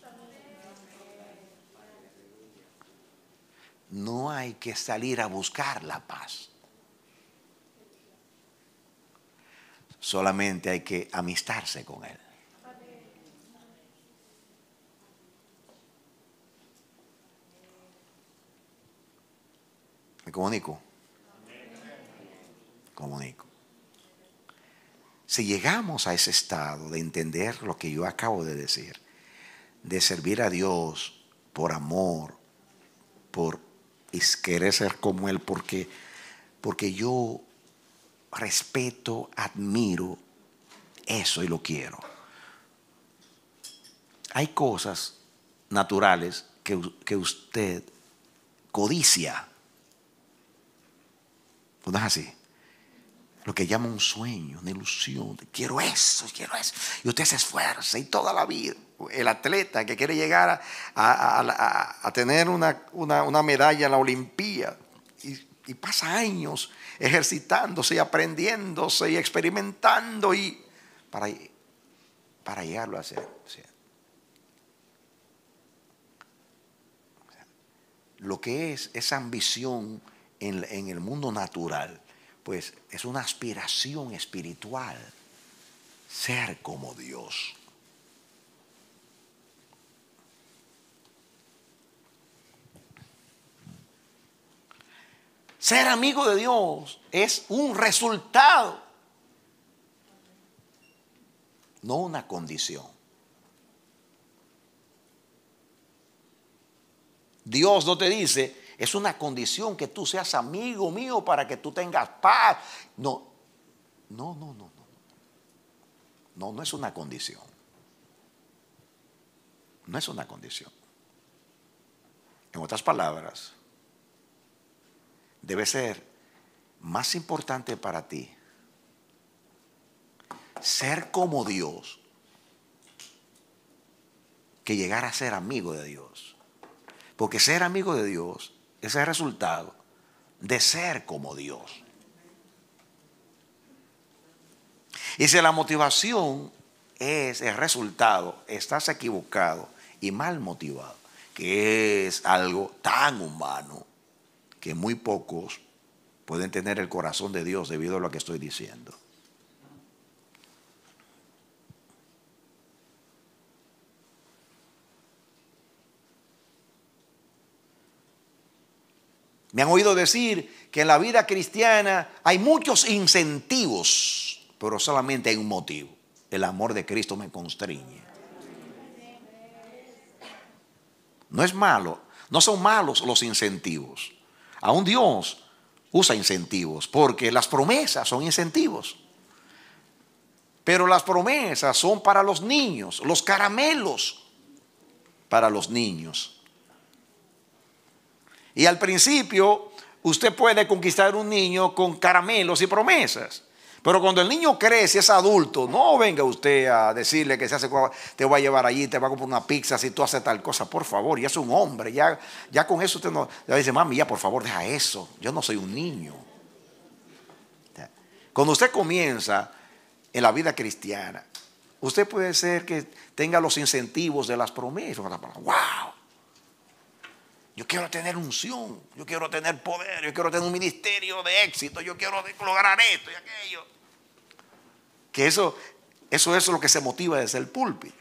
No hay que salir a buscar la paz. Solamente hay que amistarse con Él. comunico? Comunico. Si llegamos a ese estado de entender lo que yo acabo de decir, de servir a Dios por amor, por querer ser como Él, porque, porque yo respeto, admiro eso y lo quiero. Hay cosas naturales que, que usted codicia. ¿No es así? Lo que llama un sueño, una ilusión. Quiero eso, quiero eso. Y usted se esfuerza y toda la vida. El atleta que quiere llegar a, a, a, a tener una, una, una medalla en la Olimpíada y, y pasa años ejercitándose y aprendiéndose y experimentando y para, para llegarlo a hacer. O sea, lo que es esa ambición en, en el mundo natural, pues es una aspiración espiritual, ser como Dios. Ser amigo de Dios es un resultado, no una condición. Dios no te dice, es una condición que tú seas amigo mío para que tú tengas paz. No, no, no, no, no. No, no es una condición. No es una condición. En otras palabras, debe ser más importante para ti ser como Dios que llegar a ser amigo de Dios. Porque ser amigo de Dios es el resultado de ser como Dios. Y si la motivación es el resultado, estás equivocado y mal motivado, que es algo tan humano que muy pocos pueden tener el corazón de Dios debido a lo que estoy diciendo. Me han oído decir que en la vida cristiana hay muchos incentivos, pero solamente hay un motivo. El amor de Cristo me constriñe. No es malo, no son malos los incentivos. Aún Dios usa incentivos, porque las promesas son incentivos. Pero las promesas son para los niños, los caramelos para los niños. Y al principio usted puede conquistar un niño con caramelos y promesas. Pero cuando el niño crece, es adulto, no venga usted a decirle que se hace, te va a llevar allí, te va a comprar una pizza si tú haces tal cosa. Por favor, ya es un hombre, ya, ya con eso usted no, ya dice, mami, ya por favor deja eso, yo no soy un niño. Cuando usted comienza en la vida cristiana, usted puede ser que tenga los incentivos de las promesas. ¡Wow! Yo quiero tener unción, yo quiero tener poder, yo quiero tener un ministerio de éxito, yo quiero lograr esto y aquello. Que eso, eso es lo que se motiva desde el púlpito.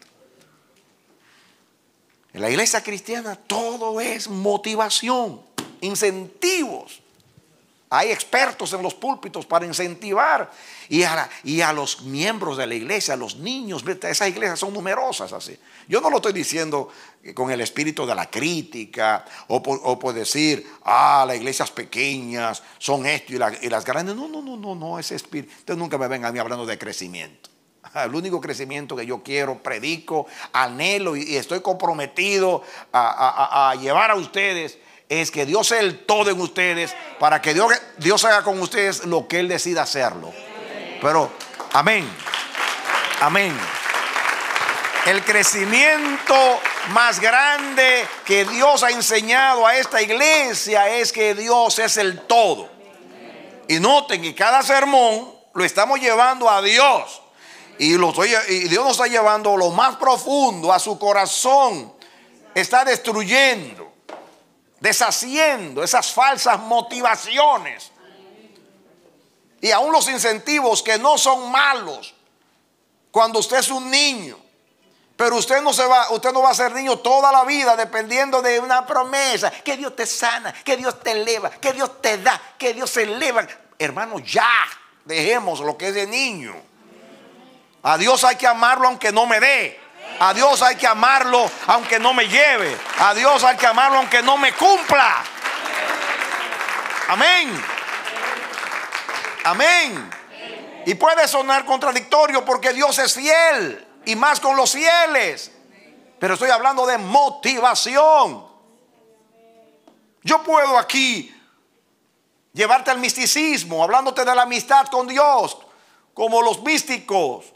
En la iglesia cristiana todo es motivación, incentivos. Hay expertos en los púlpitos para incentivar y a, la, y a los miembros de la iglesia, a los niños. Esas iglesias son numerosas así. Yo no lo estoy diciendo con el espíritu de la crítica o por, o por decir, ah, las iglesias pequeñas son esto y, la, y las grandes. No, no, no, no, no, ese espíritu. Ustedes nunca me ven a mí hablando de crecimiento. El único crecimiento que yo quiero, predico, anhelo y, y estoy comprometido a, a, a llevar a ustedes es que Dios sea el todo en ustedes para que Dios, Dios haga con ustedes lo que Él decida hacerlo. Pero, amén, amén. El crecimiento más grande que Dios ha enseñado a esta iglesia es que Dios es el todo. Y noten que cada sermón lo estamos llevando a Dios. Y, lo estoy, y Dios nos está llevando a lo más profundo, a su corazón. Está destruyendo, deshaciendo esas falsas motivaciones. Y aún los incentivos que no son malos. Cuando usted es un niño, Pero usted no se va, usted no va a ser niño toda la vida dependiendo de una promesa. Que Dios te sana, que Dios te eleva, que Dios te da, que Dios se eleva. Hermano, ya, dejemos lo que es de niño. A Dios hay que amarlo aunque no me dé. A Dios hay que amarlo aunque no me lleve. A Dios hay que amarlo aunque no me cumpla. Amén. Amén. Y puede sonar contradictorio porque Dios es fiel. Y más con los fieles. Pero estoy hablando de motivación. Yo puedo aquí llevarte al misticismo, hablándote de la amistad con Dios, como los místicos.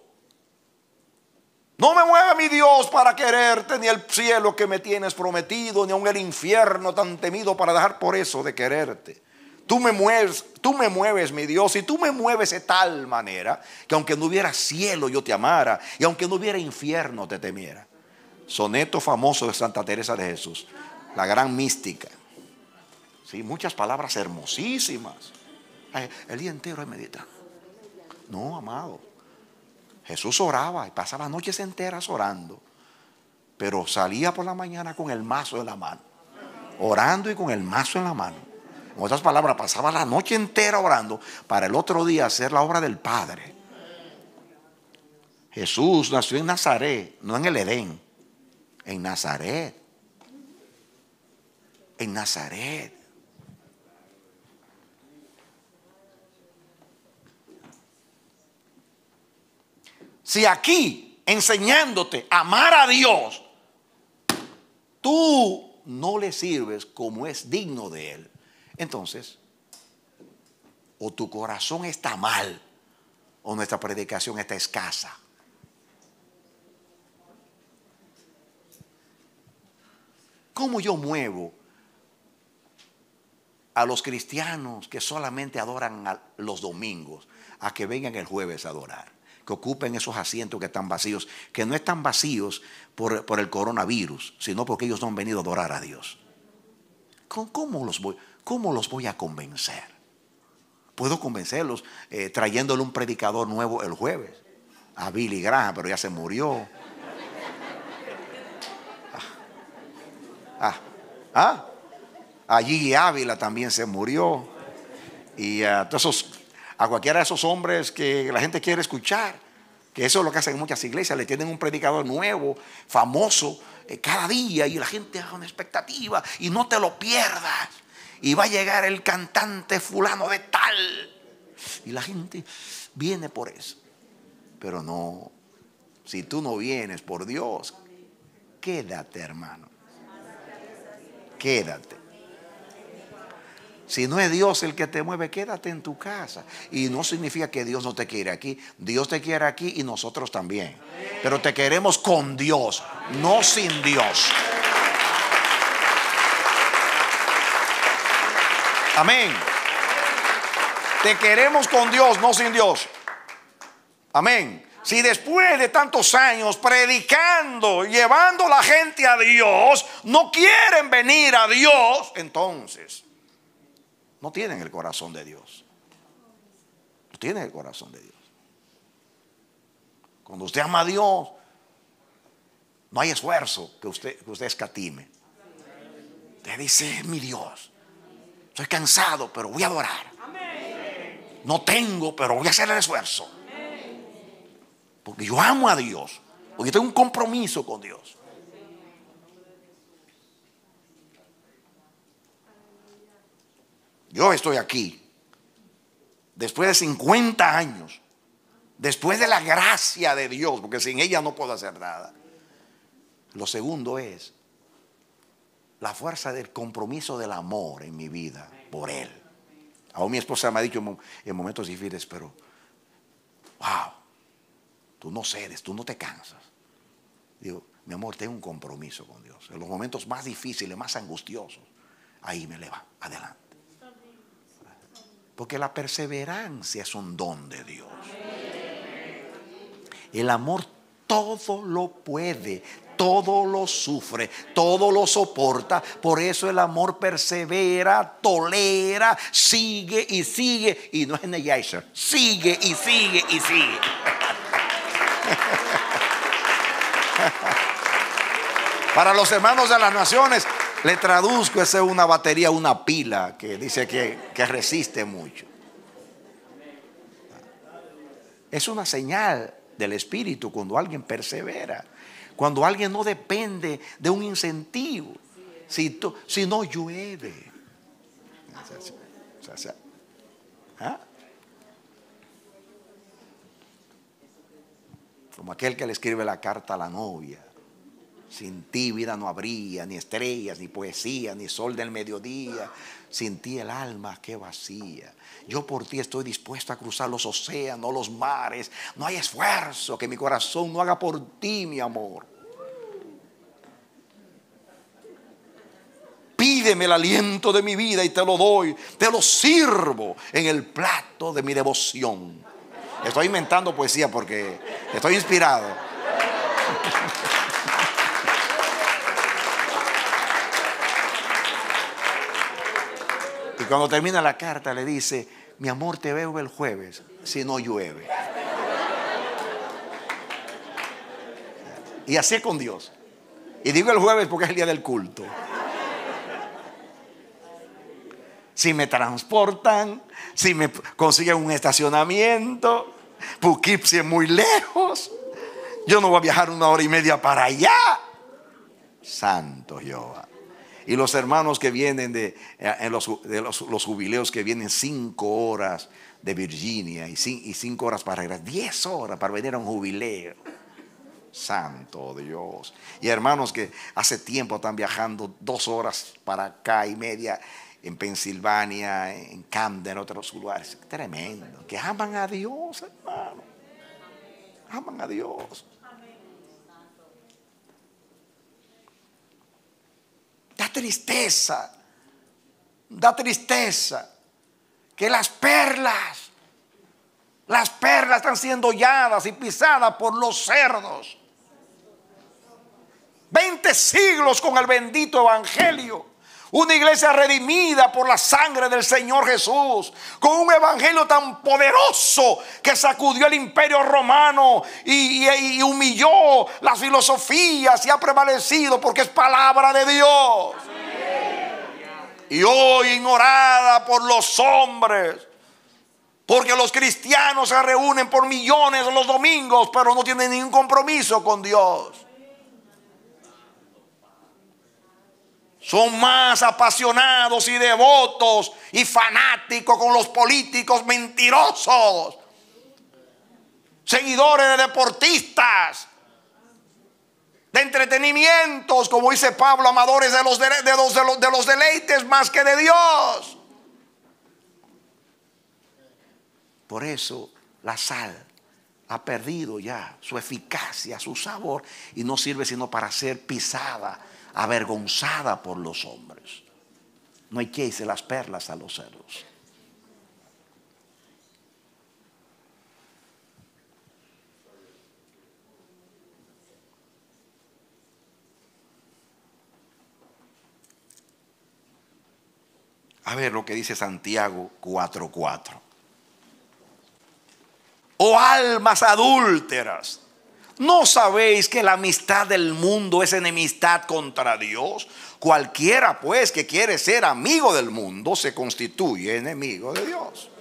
No me mueve mi Dios para quererte, ni el cielo que me tienes prometido, ni aun el infierno tan temido para dejar por eso de quererte. Tú me mueves, tú me mueves, mi Dios, y tú me mueves de tal manera que aunque no hubiera cielo yo te amara, y aunque no hubiera infierno te temiera. Soneto famoso de Santa Teresa de Jesús, la gran mística. Sí, muchas palabras hermosísimas. El día entero de meditar. No, amado. Jesús oraba y pasaba noches enteras orando, pero salía por la mañana con el mazo en la mano, orando y con el mazo en la mano. En otras palabras, pasaba la noche entera orando para el otro día hacer la obra del Padre. Jesús nació en Nazaret, no en el Edén, en Nazaret. En Nazaret. Si aquí, enseñándote a amar a Dios, tú no le sirves como es digno de Él, entonces, o tu corazón está mal, o nuestra predicación está escasa. ¿Cómo yo muevo a los cristianos que solamente adoran a los domingos a que vengan el jueves a adorar? Que ocupen esos asientos que están vacíos, que no están vacíos por, por el coronavirus, sino porque ellos no han venido a adorar a Dios. ¿Cómo, cómo los voy? ¿Cómo los voy a convencer? Puedo convencerlos eh, trayéndole un predicador nuevo el jueves. A Billy Graham, pero ya se murió. Ah, ah, ah. A Gigi Ávila también se murió. Y a todos esos, a cualquiera de esos hombres que la gente quiere escuchar, que eso es lo que hacen en muchas iglesias, le tienen un predicador nuevo, famoso, eh, cada día, y la gente hace una expectativa, y no te lo pierdas. Y va a llegar el cantante fulano de tal. Y la gente viene por eso. Pero no, si tú no vienes por Dios, quédate, hermano. Quédate. Si no es Dios el que te mueve, quédate en tu casa. Y no significa que Dios no te quiere aquí. Dios te quiere aquí y nosotros también. Pero te queremos con Dios, no sin Dios. Amén. Te queremos con Dios, no sin Dios. Amén. Si después de tantos años predicando, llevando a la gente a Dios, no quieren venir a Dios, entonces no tienen el corazón de Dios. No tienen el corazón de Dios. Cuando usted ama a Dios, no hay esfuerzo que usted, que usted escatime. Usted dice, mi Dios, estoy cansado, pero voy a adorar. No tengo, pero voy a hacer el esfuerzo. Porque yo amo a Dios. Porque tengo un compromiso con Dios. Yo estoy aquí. Después de cincuenta años. Después de la gracia de Dios. Porque sin ella no puedo hacer nada. Lo segundo es la fuerza del compromiso del amor en mi vida por Él. Aún mi esposa me ha dicho en momentos difíciles, pero wow, tú no cedes, tú no te cansas. Digo, mi amor, tengo un compromiso con Dios. En los momentos más difíciles, más angustiosos, ahí me leva adelante. Porque la perseverancia es un don de Dios. El amor todo lo puede, todo lo sufre, todo lo soporta. Por eso el amor persevera, tolera, sigue y sigue. Y no es Energizer, sigue y sigue y sigue. Para los hermanos de las naciones, le traduzco, esa es una batería, una pila que dice que, que resiste mucho. Es una señal del Espíritu cuando alguien persevera, cuando alguien no depende de un incentivo, si, tú, si no llueve. ¿Ah? Como aquel que le escribe la carta a la novia: sin ti vida no habría, ni estrellas, ni poesía, ni sol del mediodía. Sin ti el alma qué vacía. Yo por ti estoy dispuesto a cruzar los océanos, los mares. No hay esfuerzo que mi corazón no haga por ti, mi amor. Pídeme el aliento de mi vida y te lo doy. Te lo sirvo en el plato de mi devoción. Estoy inventando poesía porque estoy inspirado. Y cuando termina la carta le dice: mi amor, te veo el jueves si no llueve. Y así es con Dios. Y digo el jueves porque es el día del culto. Si me transportan, si me consiguen un estacionamiento, Poughkeepsie es muy lejos, yo no voy a viajar una hora y media para allá. Santo Jehová. Y los hermanos que vienen de, en los, de los, los jubileos que vienen cinco horas de Virginia y, y cinco horas para regresar, diez horas para venir a un jubileo. Santo Dios. Y hermanos que hace tiempo están viajando dos horas para acá y media en Pensilvania, en Camden, en otros lugares. Tremendo. Que aman a Dios, hermano. Aman a Dios. Da tristeza, da tristeza que las perlas, las perlas están siendo holladas y pisadas por los cerdos. Veinte siglos con el bendito evangelio. Una iglesia redimida por la sangre del Señor Jesús, con un evangelio tan poderoso que sacudió el imperio romano y, y, y humilló las filosofías y ha prevalecido porque es palabra de Dios. Y hoy ignorada por los hombres, porque los cristianos se reúnen por millones los domingos, pero no tienen ningún compromiso con Dios. Son más apasionados y devotos y fanáticos con los políticos mentirosos, seguidores de deportistas, de entretenimientos, como dice Pablo, amadores de los, de, de, los, de, los, de los deleites más que de Dios. Por eso la sal ha perdido ya su eficacia, su sabor, y no sirve sino para ser pisada, avergonzada por los hombres. No hay que irse las perlas a los cerdos. A ver lo que dice Santiago cuatro cuatro. Oh almas adúlteras, ¿no sabéis que la amistad del mundo es enemistad contra Dios? Cualquiera pues que quiere ser amigo del mundo se constituye enemigo de Dios.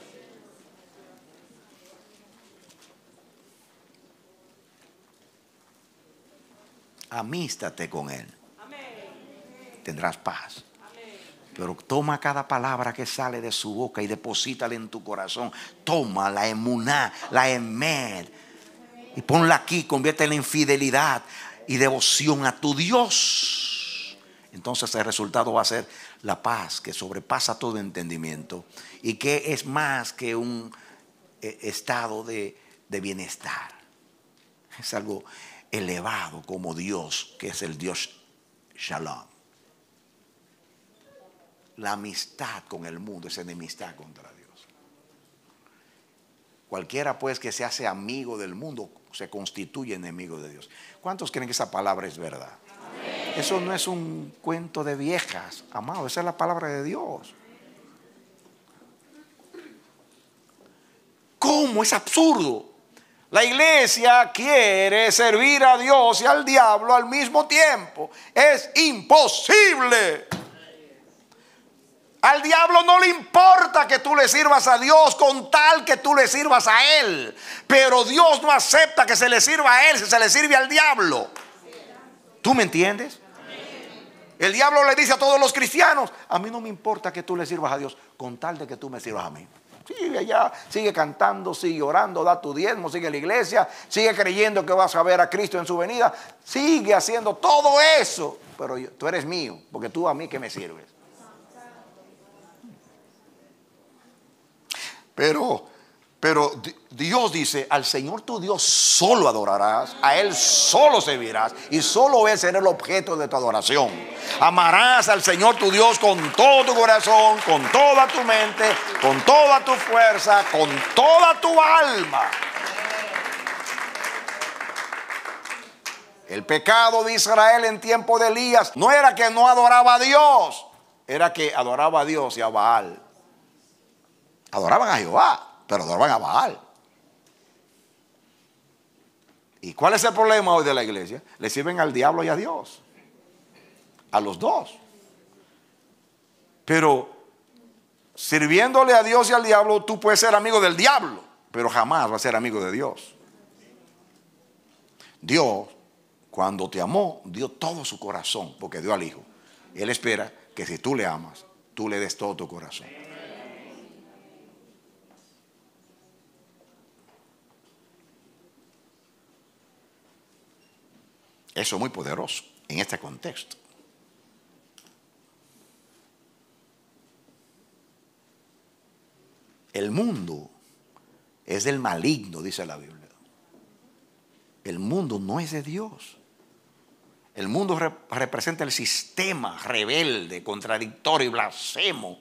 Amístate con Él. Amén. Tendrás paz. Amén. Pero toma cada palabra que sale de su boca y deposítala en tu corazón. Toma la emuná, la emed, y ponla aquí, conviértela en fidelidad y devoción a tu Dios. Entonces el resultado va a ser la paz que sobrepasa todo entendimiento y que es más que un eh, estado de, de bienestar. Es algo elevado como Dios, que es el Dios Shalom. La amistad con el mundo es enemistad contra Dios. Cualquiera pues que se hace amigo del mundo se constituye enemigo de Dios. ¿Cuántos creen que esa palabra es verdad? Amén. Eso no es un cuento de viejas, amado, esa es la palabra de Dios. ¿Cómo? Es absurdo. La iglesia quiere servir a Dios y al diablo al mismo tiempo. Es imposible. Al diablo no le importa que tú le sirvas a Dios con tal que tú le sirvas a él. Pero Dios no acepta que se le sirva a él si se le sirve al diablo. ¿Tú me entiendes? El diablo le dice a todos los cristianos: a mí no me importa que tú le sirvas a Dios con tal de que tú me sirvas a mí. Sigue allá, sigue cantando, sigue orando, da tu diezmo, sigue a la iglesia, sigue creyendo que vas a ver a Cristo en su venida, sigue haciendo todo eso, pero yo, tú eres mío, porque tú a mí que me sirves. Pero, pero Dios dice: al Señor tu Dios solo adorarás, a Él solo servirás y solo Él será el objeto de tu adoración. Amarás al Señor tu Dios con todo tu corazón, con toda tu mente, con toda tu fuerza, con toda tu alma. El pecado de Israel en tiempo de Elías no era que no adoraba a Dios, era que adoraba a Dios y a Baal. Adoraban a Jehová, pero adoraban a Baal. ¿Y cuál es el problema hoy de la iglesia? Le sirven al diablo y a Dios. A los dos. Pero sirviéndole a Dios y al diablo, tú puedes ser amigo del diablo, pero jamás vas a ser amigo de Dios. Dios, cuando te amó, dio todo su corazón, porque dio al Hijo. Él espera que si tú le amas, tú le des todo tu corazón. Eso es muy poderoso en este contexto. El mundo es del maligno, dice la Biblia. El mundo no es de Dios. El mundo rep- representa el sistema rebelde, contradictorio y blasfemo,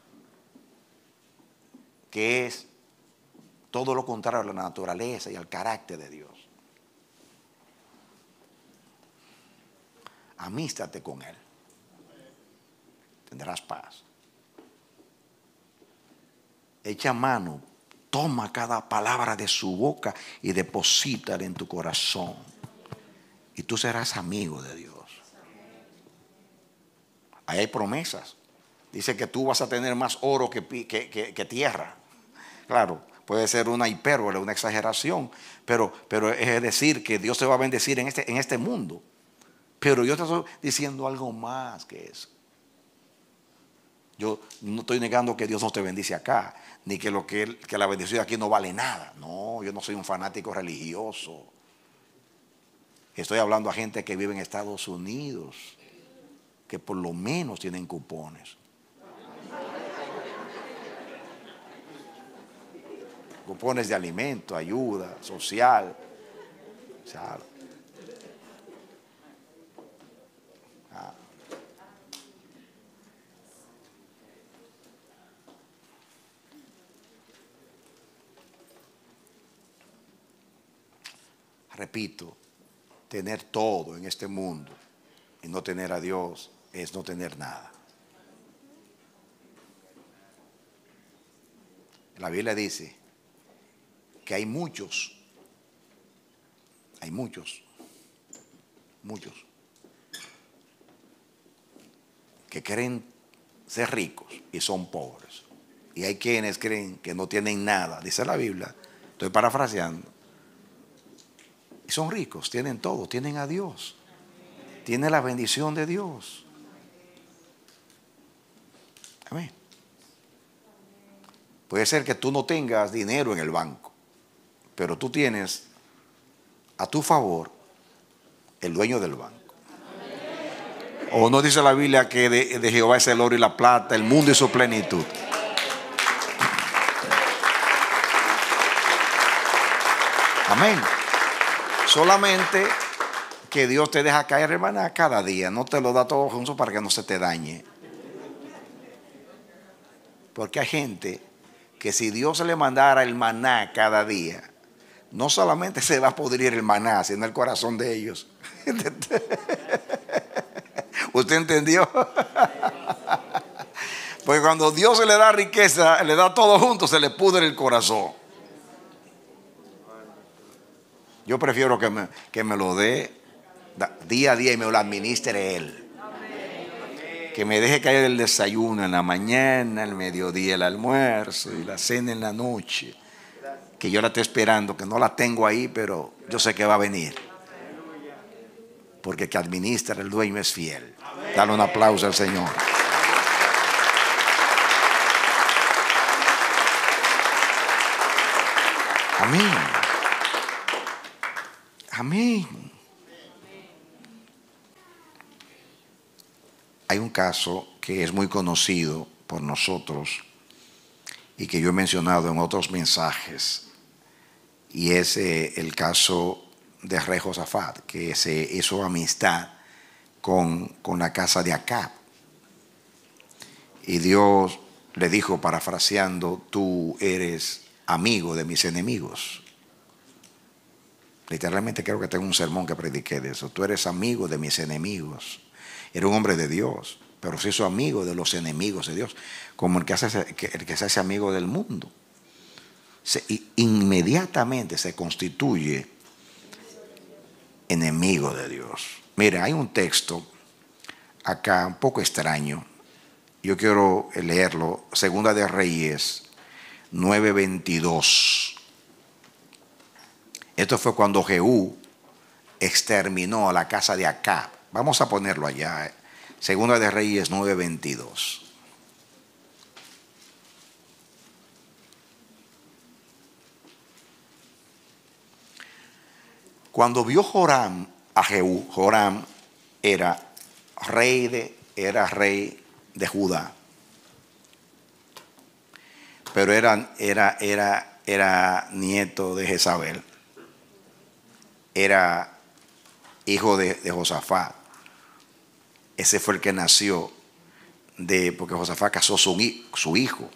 que es todo lo contrario a la naturaleza y al carácter de Dios. Amístate con Él. Tendrás paz. Echa mano, toma cada palabra de su boca y deposítala en tu corazón. Y tú serás amigo de Dios. Ahí hay promesas. Dice que tú vas a tener más oro que, que, que, que tierra. Claro, puede ser una hipérbole, una exageración, pero, pero es decir que Dios te va a bendecir en este, en este mundo. Pero yo te estoy diciendo algo más que eso. Yo no estoy negando que Dios no te bendice acá, ni que, lo que, él, que la bendición aquí no vale nada. No, yo no soy un fanático religioso. Estoy hablando a gente que vive en Estados Unidos, que por lo menos tienen cupones. Cupones de alimento, ayuda, social. O sea, repito, tener todo en este mundo y no tener a Dios es no tener nada. La Biblia dice que hay muchos, hay muchos, muchos, que creen ser ricos y son pobres. Y hay quienes creen que no tienen nada, dice la Biblia, estoy parafraseando. Y son ricos, tienen todo, tienen a Dios, tienen la bendición de Dios. Amén. Puede ser que tú no tengas dinero en el banco, pero tú tienes a tu favor el dueño del banco. ¿O no dice la Biblia que de, de Jehová es el oro y la plata, el mundo y su plenitud? Amén. Solamente que Dios te deja caer, hermana, cada día. No te lo da todo junto para que no se te dañe. Porque hay gente que si Dios le mandara el maná cada día, no solamente se va a pudrir el maná, sino el corazón de ellos. ¿Usted entendió? Porque cuando Dios se le da riqueza, le da todo junto, se le pudre el corazón. Yo prefiero que me, que me lo dé día a día y me lo administre Él. Que me deje caer el desayuno en la mañana, el mediodía el almuerzo y la cena en la noche. Que yo la estoy esperando, que no la tengo ahí, pero yo sé que va a venir. Porque el que administra, el dueño, es fiel. Dale un aplauso al Señor. Amén. Amén. Hay un caso que es muy conocido por nosotros y que yo he mencionado en otros mensajes, y es eh, el caso de rey Josafat, que se hizo amistad con, con la casa de Acab. Y Dios le dijo, parafraseando, tú eres amigo de mis enemigos. Literalmente creo que tengo un sermón que prediqué de eso. Tú eres amigo de mis enemigos. Era un hombre de Dios, pero se hizo amigo de los enemigos de Dios, como el que, hace, el que se hace amigo del mundo. Se, inmediatamente se constituye enemigo de Dios. Mira, hay un texto acá un poco extraño. Yo quiero leerlo. Segunda de Reyes nueve veintidós. Esto fue cuando Jehú exterminó a la casa de Acab. Vamos a ponerlo allá. Segunda de Reyes nueve veintidós. Cuando vio Joram a Jehú, Joram era rey de, era rey de Judá. Pero era, era, era, era nieto de Jezabel. Era hijo de, de Josafat. Ese fue el que nació de, porque Josafat casó su, su hijo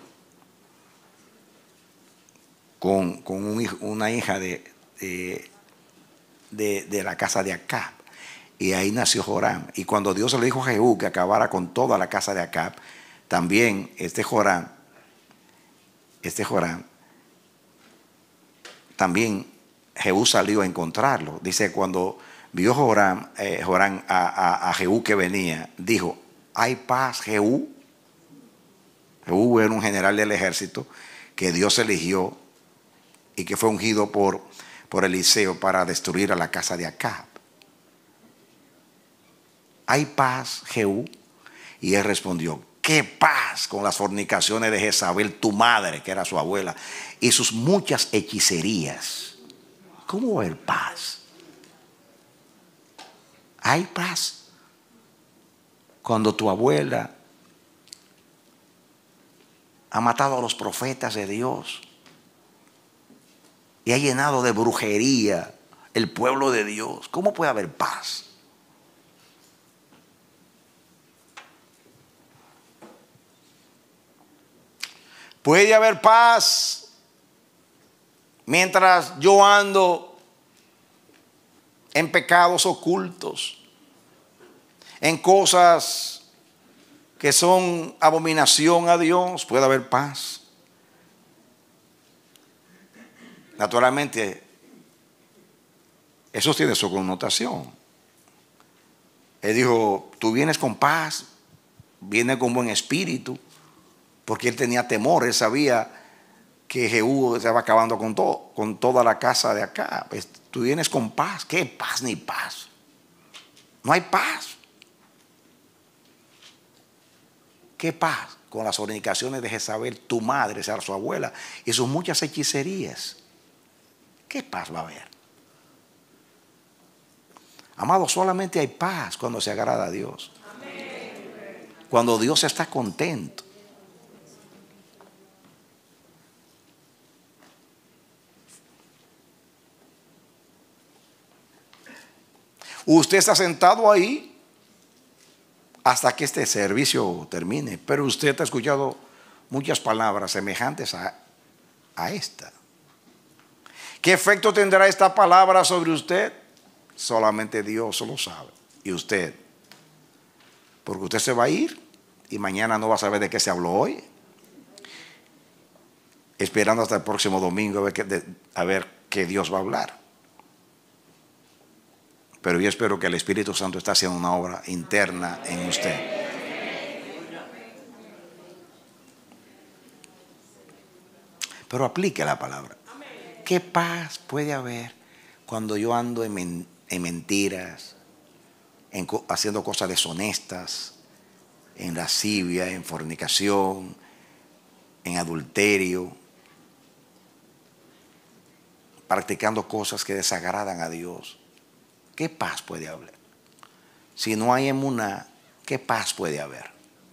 con, con un hijo, una hija de, de, de, de la casa de Acab. Y ahí nació Joram. Y cuando Dios le dijo a Jehú que acabara con toda la casa de Acab, también este Joram, este Joram, también Jehú salió a encontrarlo. Dice, cuando vio Joram, eh, Joram a, a, a Jehú que venía, dijo, ¿hay paz, Jehú? Jehú era un general del ejército que Dios eligió y que fue ungido por, por Eliseo para destruir a la casa de Acab. ¿Hay paz, Jehú? Y él respondió, ¿qué paz con las fornicaciones de Jezabel, tu madre, que era su abuela, y sus muchas hechicerías? ¿Cómo va a haber paz? ¿Hay paz cuando tu abuela ha matado a los profetas de Dios y ha llenado de brujería el pueblo de Dios? ¿Cómo puede haber paz? Puede haber paz mientras yo ando en pecados ocultos, en cosas que son abominación a Dios. Puede haber paz. Naturalmente, eso tiene su connotación. Él dijo, tú vienes con paz, vienes con buen espíritu, porque él tenía temor, él sabía que Jehú estaba acabando con todo, con toda la casa de acá. Pues, tú vienes con paz. ¿Qué paz ni paz? No hay paz. ¿Qué paz? Con las fornicaciones de Jezabel, tu madre, o sea, su abuela, y sus muchas hechicerías. ¿Qué paz va a haber? Amado, solamente hay paz cuando se agrada a Dios. Amén. Cuando Dios está contento. Usted está sentado ahí hasta que este servicio termine, pero usted ha escuchado muchas palabras semejantes a, a esta. ¿Qué efecto tendrá esta palabra sobre usted? Solamente Dios lo sabe. Y usted, porque usted se va a ir y mañana no va a saber de qué se habló hoy, esperando hasta el próximo domingo a ver qué, de, a ver qué Dios va a hablar. pero yo espero que el Espíritu Santo está haciendo una obra interna en usted. Pero aplique la palabra. ¿Qué paz puede haber cuando yo ando en, men en mentiras, en co haciendo cosas deshonestas, en lascivia, en fornicación, en adulterio, practicando cosas que desagradan a Dios? ¿Qué paz puede haber? Si no hay emuná, ¿qué paz puede haber?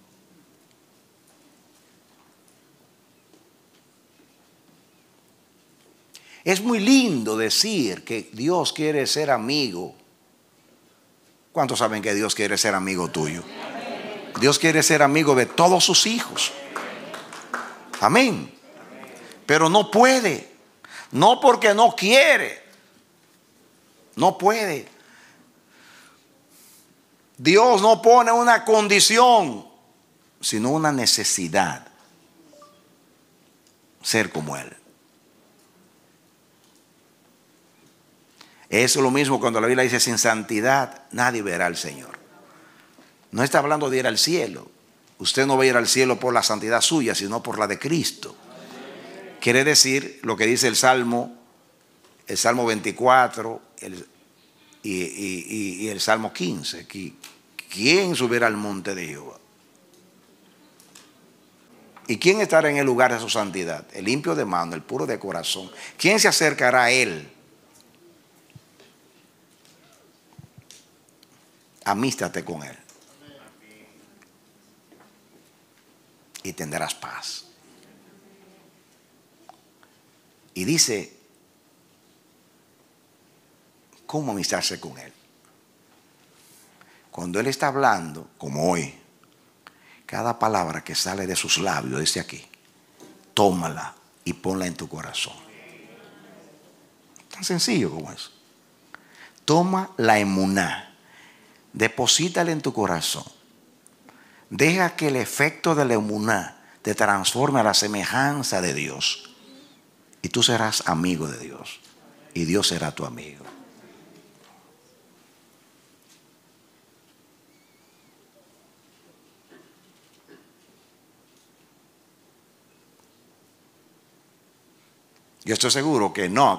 Es muy lindo decir que Dios quiere ser amigo. ¿Cuántos saben que Dios quiere ser amigo tuyo? Dios quiere ser amigo de todos sus hijos. Amén. Pero no puede. No porque no quiere. No puede. Dios no pone una condición, sino una necesidad. Ser como Él. Eso es lo mismo cuando la Biblia dice: sin santidad nadie verá al Señor. No está hablando de ir al cielo. Usted no va a ir al cielo por la santidad suya, sino por la de Cristo. Quiere decir lo que dice el Salmo, el Salmo veinticuatro el, y, y, y, y el Salmo quince. ¿Quién subirá al monte de Jehová? ¿Y quién estará en el lugar de su santidad? El limpio de mano, el puro de corazón. ¿Quién se acercará a Él? Amístate con Él y tendrás paz. Y dice, ¿cómo amistarse con Él? Cuando Él está hablando, como hoy, cada palabra que sale de sus labios, dice aquí, tómala y ponla en tu corazón. Tan sencillo como eso. Toma la emuná. Deposítala en tu corazón. Deja que el efecto de la emuná te transforme a la semejanza de Dios. Y tú serás amigo de Dios. Y Dios será tu amigo. Yo estoy seguro que Enoc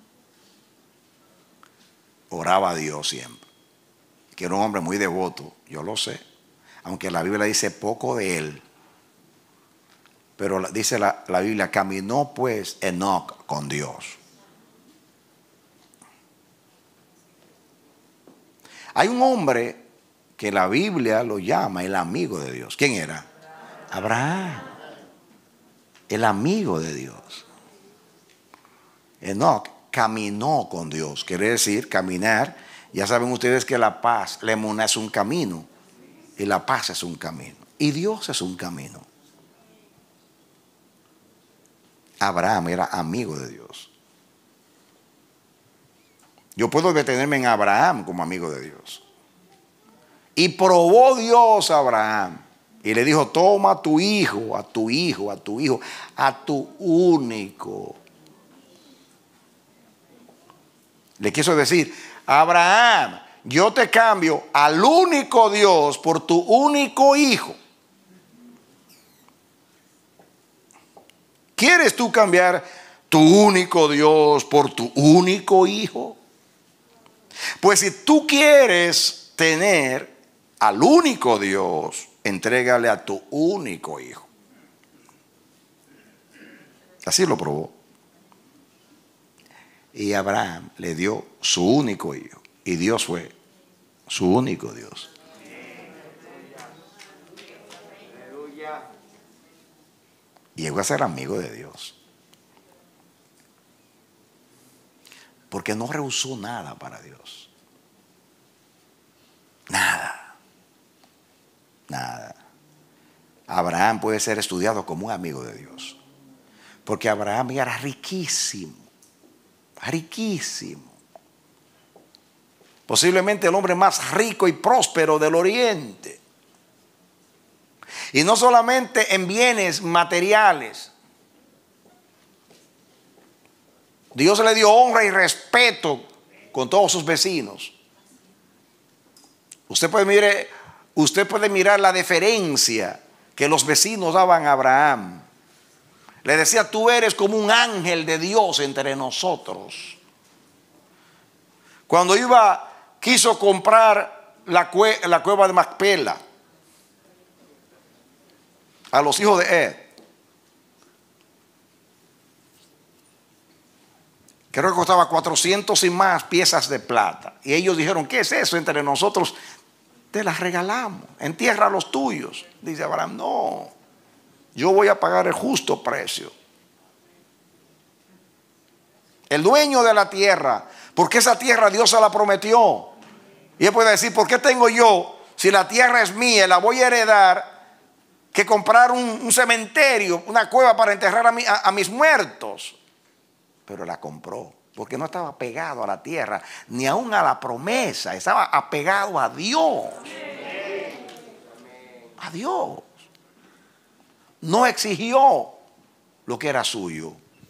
oraba a Dios siempre. Que era un hombre muy devoto, yo lo sé. Aunque la Biblia dice poco de él. Pero dice la, la Biblia, caminó pues Enoc con Dios. Hay un hombre que la Biblia lo llama el amigo de Dios. ¿Quién era? Abraham. El amigo de Dios. Enoc caminó con Dios. Quiere decir caminar. Ya saben ustedes que la paz, la emuná es un camino. Y la paz es un camino. Y Dios es un camino. Abraham era amigo de Dios. Yo puedo detenerme en Abraham como amigo de Dios. Y probó Dios a Abraham. Y le dijo, toma a tu hijo, a tu hijo, a tu hijo, a tu único. Le quiso decir, Abraham, yo te cambio al único Dios por tu único hijo. ¿Quieres tú cambiar tu único Dios por tu único hijo? Pues si tú quieres tener al único Dios, entrégale a tu único hijo. Así lo probó. Y Abraham le dio su único hijo. Y Dios fue su único Dios. Y llegó a ser amigo de Dios. Porque no rehusó nada para Dios. Nada. Nada. Abraham puede ser estudiado como un amigo de Dios. Porque Abraham era riquísimo. Riquísimo. Posiblemente el hombre más rico y próspero del Oriente. Y no solamente en bienes materiales. Dios le dio honra y respeto con todos sus vecinos. Usted puede, mire, usted puede mirar la deferencia que los vecinos daban a Abraham. Le decía, tú eres como un ángel de Dios entre nosotros. Cuando iba, quiso comprar la, cue, la cueva de Macpela a los hijos de Ed, creo que costaba cuatrocientos y más piezas de plata. Y ellos dijeron, ¿qué es eso entre nosotros? Te las regalamos, entierra los tuyos. Dice Abraham, no, yo voy a pagar el justo precio. El dueño de la tierra, porque esa tierra Dios se la prometió. Y él puede decir, ¿por qué tengo yo, si la tierra es mía, la voy a heredar, que comprar un, un cementerio, una cueva para enterrar a, mi, a, a mis muertos? Pero la compró, porque no estaba pegado a la tierra, ni aún a la promesa, estaba apegado a Dios. A Dios. No exigió lo que era suyo.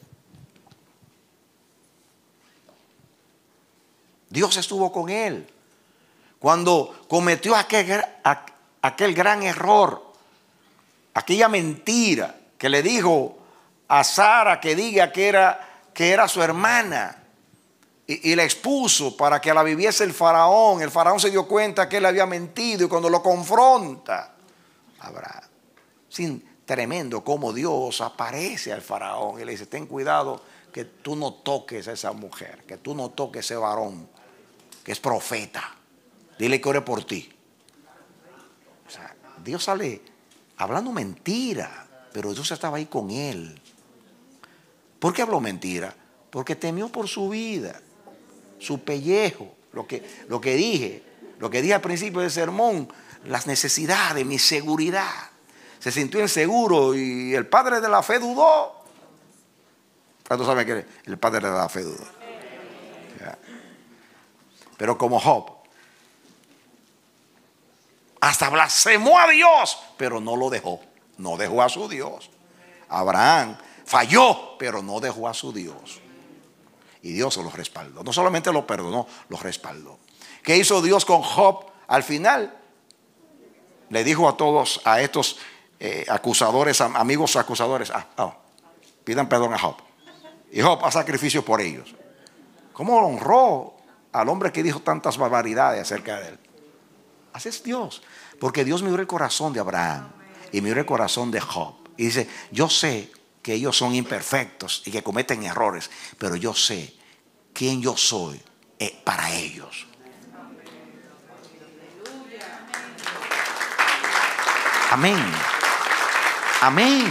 Dios estuvo con él cuando cometió aquel, aquel gran error, aquella mentira que le dijo a Sara que diga que era que era su hermana, y, y la expuso para que la viviese el faraón. El faraón se dio cuenta que él había mentido, y cuando lo confronta, Abraham, sin tremendo como Dios aparece al faraón y le dice, ten cuidado que tú no toques a esa mujer, que tú no toques a ese varón que es profeta, dile que ore por ti. O sea, Dios sale hablando mentira, pero Dios estaba ahí con él. ¿Por qué habló mentira? Porque temió por su vida, su pellejo, lo que, lo que dije, lo que dije al principio del sermón, las necesidades, mi seguridad. Se sintió inseguro y el padre de la fe dudó. ¿Cuántos saben que el padre de la fe dudó? Ya. Pero como Job, hasta blasfemó a Dios, pero no lo dejó, no dejó a su Dios. Abraham falló, pero no dejó a su Dios. Y Dios lo respaldó. No solamente lo perdonó, lo respaldó. ¿Qué hizo Dios con Job? Al final le dijo a todos, a estos eh, acusadores, amigos acusadores, ah, oh, pidan perdón a Job. Y Job hace sacrificio por ellos. ¿Cómo honró al hombre que dijo tantas barbaridades acerca de él? Así es Dios. Porque Dios miró el corazón de Abraham y miró el corazón de Job. Y dice, yo sé que ellos son imperfectos y que cometen errores, pero yo sé quién yo soy eh, para ellos. Amén. Amén.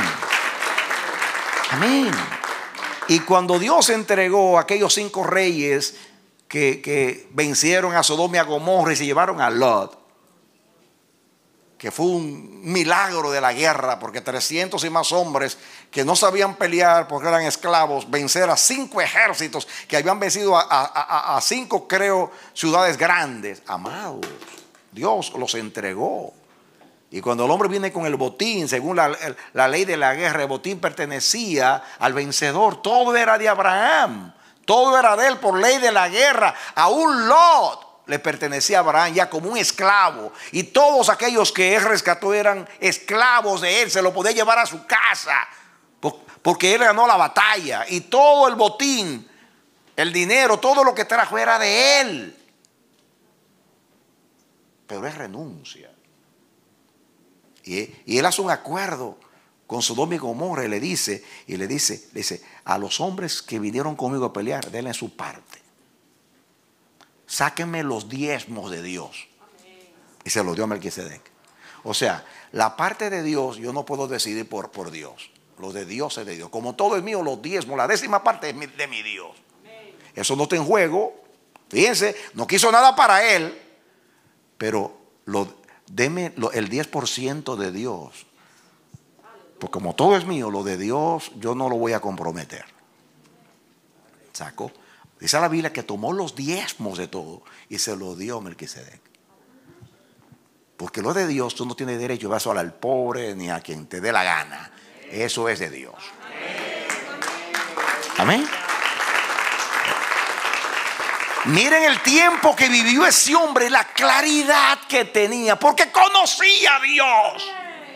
Amén. Y cuando Dios entregó a aquellos cinco reyes que, que vencieron a Sodoma y a Gomorra y se llevaron a Lot, que fue un milagro de la guerra, porque trescientos y más hombres que no sabían pelear porque eran esclavos, vencer a cinco ejércitos que habían vencido a, a, a, a cinco, creo, ciudades grandes. Amados, Dios los entregó. Y cuando el hombre viene con el botín, según la, la ley de la guerra, el botín pertenecía al vencedor. Todo era de Abraham, todo era de él por ley de la guerra. Aún Lot le pertenecía a Abraham ya como un esclavo, y todos aquellos que él rescató eran esclavos de él. Se lo podía llevar a su casa porque él ganó la batalla, y todo el botín, el dinero, todo lo que trajo era de él. Pero él renuncia y, y él hace un acuerdo con Sodoma y Gomorra y le dice, y le dice, le dice a los hombres que vinieron conmigo a pelear, denle su parte. Sáquenme los diezmos de Dios. Y se los dio a Melquisedec. O sea, la parte de Dios yo no puedo decidir por, por Dios. Lo de Dios es de Dios. Como todo es mío, los diezmos, la décima parte es de mi Dios. Eso no está en juego. Fíjense, no quiso nada para él, pero lo, deme lo, el diez por ciento de Dios. Porque como todo es mío, lo de Dios yo no lo voy a comprometer. ¿Sacó? Dice la Biblia que tomó los diezmos de todo y se lo dio a Melquisedec. Porque lo de Dios, tú no tienes derecho a dar solo al pobre ni a quien te dé la gana. Eso es de Dios. Amén. Miren el tiempo que vivió ese hombre, la claridad que tenía, porque conocía a Dios.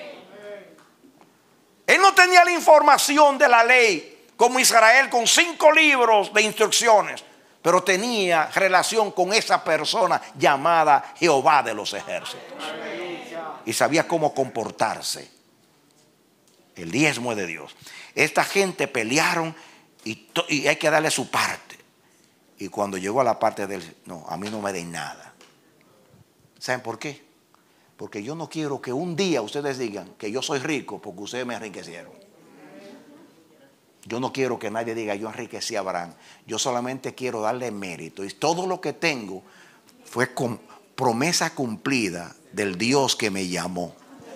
Él no tenía la información de la ley como Israel con cinco libros de instrucciones, pero tenía relación con esa persona llamada Jehová de los ejércitos. Y sabía cómo comportarse. El diezmo es de Dios. Esta gente pelearon y, to- y hay que darle su parte. Y cuando llegó a la parte del, no, a mí no me den nada. ¿Saben por qué? Porque yo no quiero que un día ustedes digan que yo soy rico porque ustedes me enriquecieron. Yo no quiero que nadie diga yo enriquecí a Abraham. Yo solamente quiero darle mérito. Y todo lo que tengo fue con promesa cumplida del Dios que me llamó.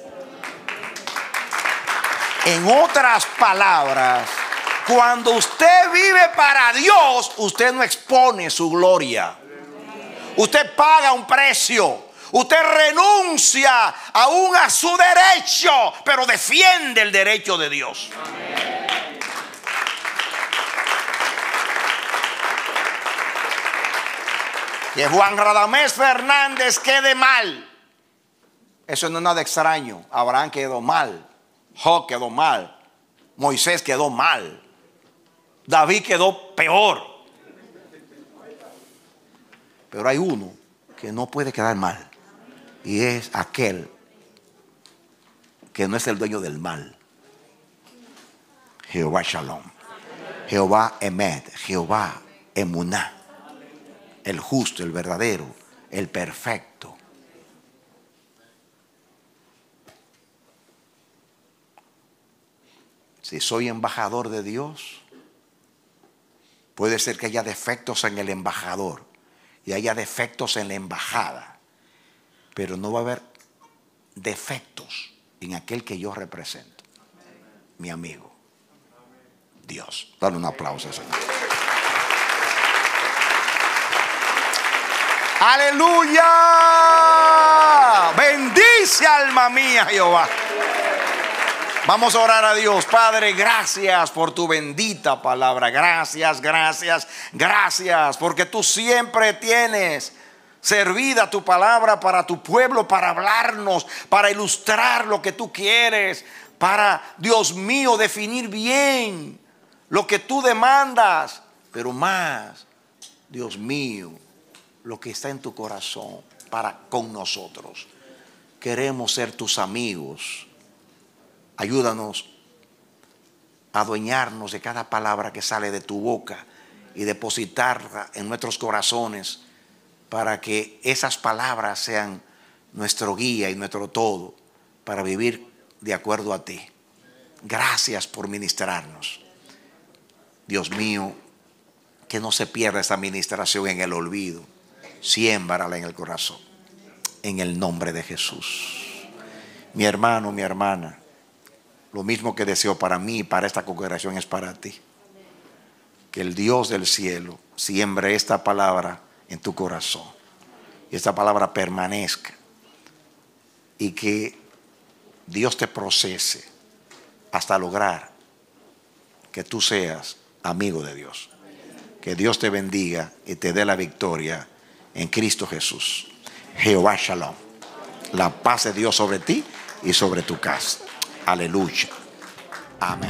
En otras palabras, cuando usted vive para Dios, usted no expone su gloria. Usted paga un precio. Usted renuncia aún a su derecho, pero defiende el derecho de Dios. Que Juan Radamés Fernández quede mal, eso no es nada extraño. Abraham quedó mal, Job quedó mal, Moisés quedó mal, David quedó peor. Pero hay uno que no puede quedar mal, y es aquel que no es el dueño del mal. Jehová Shalom, Jehová Emet, Jehová Emuná, el justo, el verdadero, el perfecto. Si soy embajador de Dios, puede ser que haya defectos en el embajador y haya defectos en la embajada, pero no va a haber defectos en aquel que yo represento, mi amigo, Dios. Dale un aplauso al Señor. Aleluya. Bendice alma mía Jehová. Vamos a orar a Dios. Padre, gracias por tu bendita palabra. Gracias, gracias, gracias. Porque tú siempre tienes servida tu palabra para tu pueblo, para hablarnos, para ilustrar lo que tú quieres, para, Dios mío, definir bien lo que tú demandas. Pero más, Dios mío, lo que está en tu corazón para con nosotros. Queremos ser tus amigos. Ayúdanos a adueñarnos de cada palabra que sale de tu boca y depositarla en nuestros corazones para que esas palabras sean nuestro guía y nuestro todo para vivir de acuerdo a ti. Gracias por ministrarnos. Dios mío, que no se pierda esta ministración en el olvido. Siémbrala en el corazón. En el nombre de Jesús. Mi hermano, mi hermana, lo mismo que deseo para mí y para esta congregación es para ti. Que el Dios del cielo siembre esta palabra en tu corazón. Y esta palabra permanezca. Y que Dios te procese hasta lograr que tú seas amigo de Dios. Que Dios te bendiga y te dé la victoria en Cristo Jesús. Jehová Shalom. La paz de Dios sobre ti y sobre tu casa. Aleluya. Amén.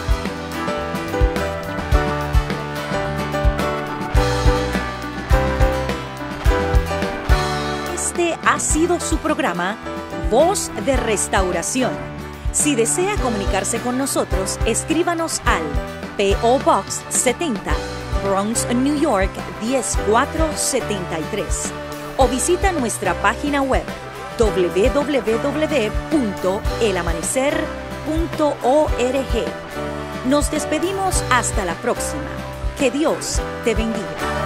Este ha sido su programa Voz de Restauración. Si desea comunicarse con nosotros, escríbanos al P O Box setenta, Bronx, New York diez mil cuatrocientos setenta y tres o visita nuestra página web doble u doble u doble u punto el amanecer punto org. Nos despedimos hasta la próxima. Que Dios te bendiga.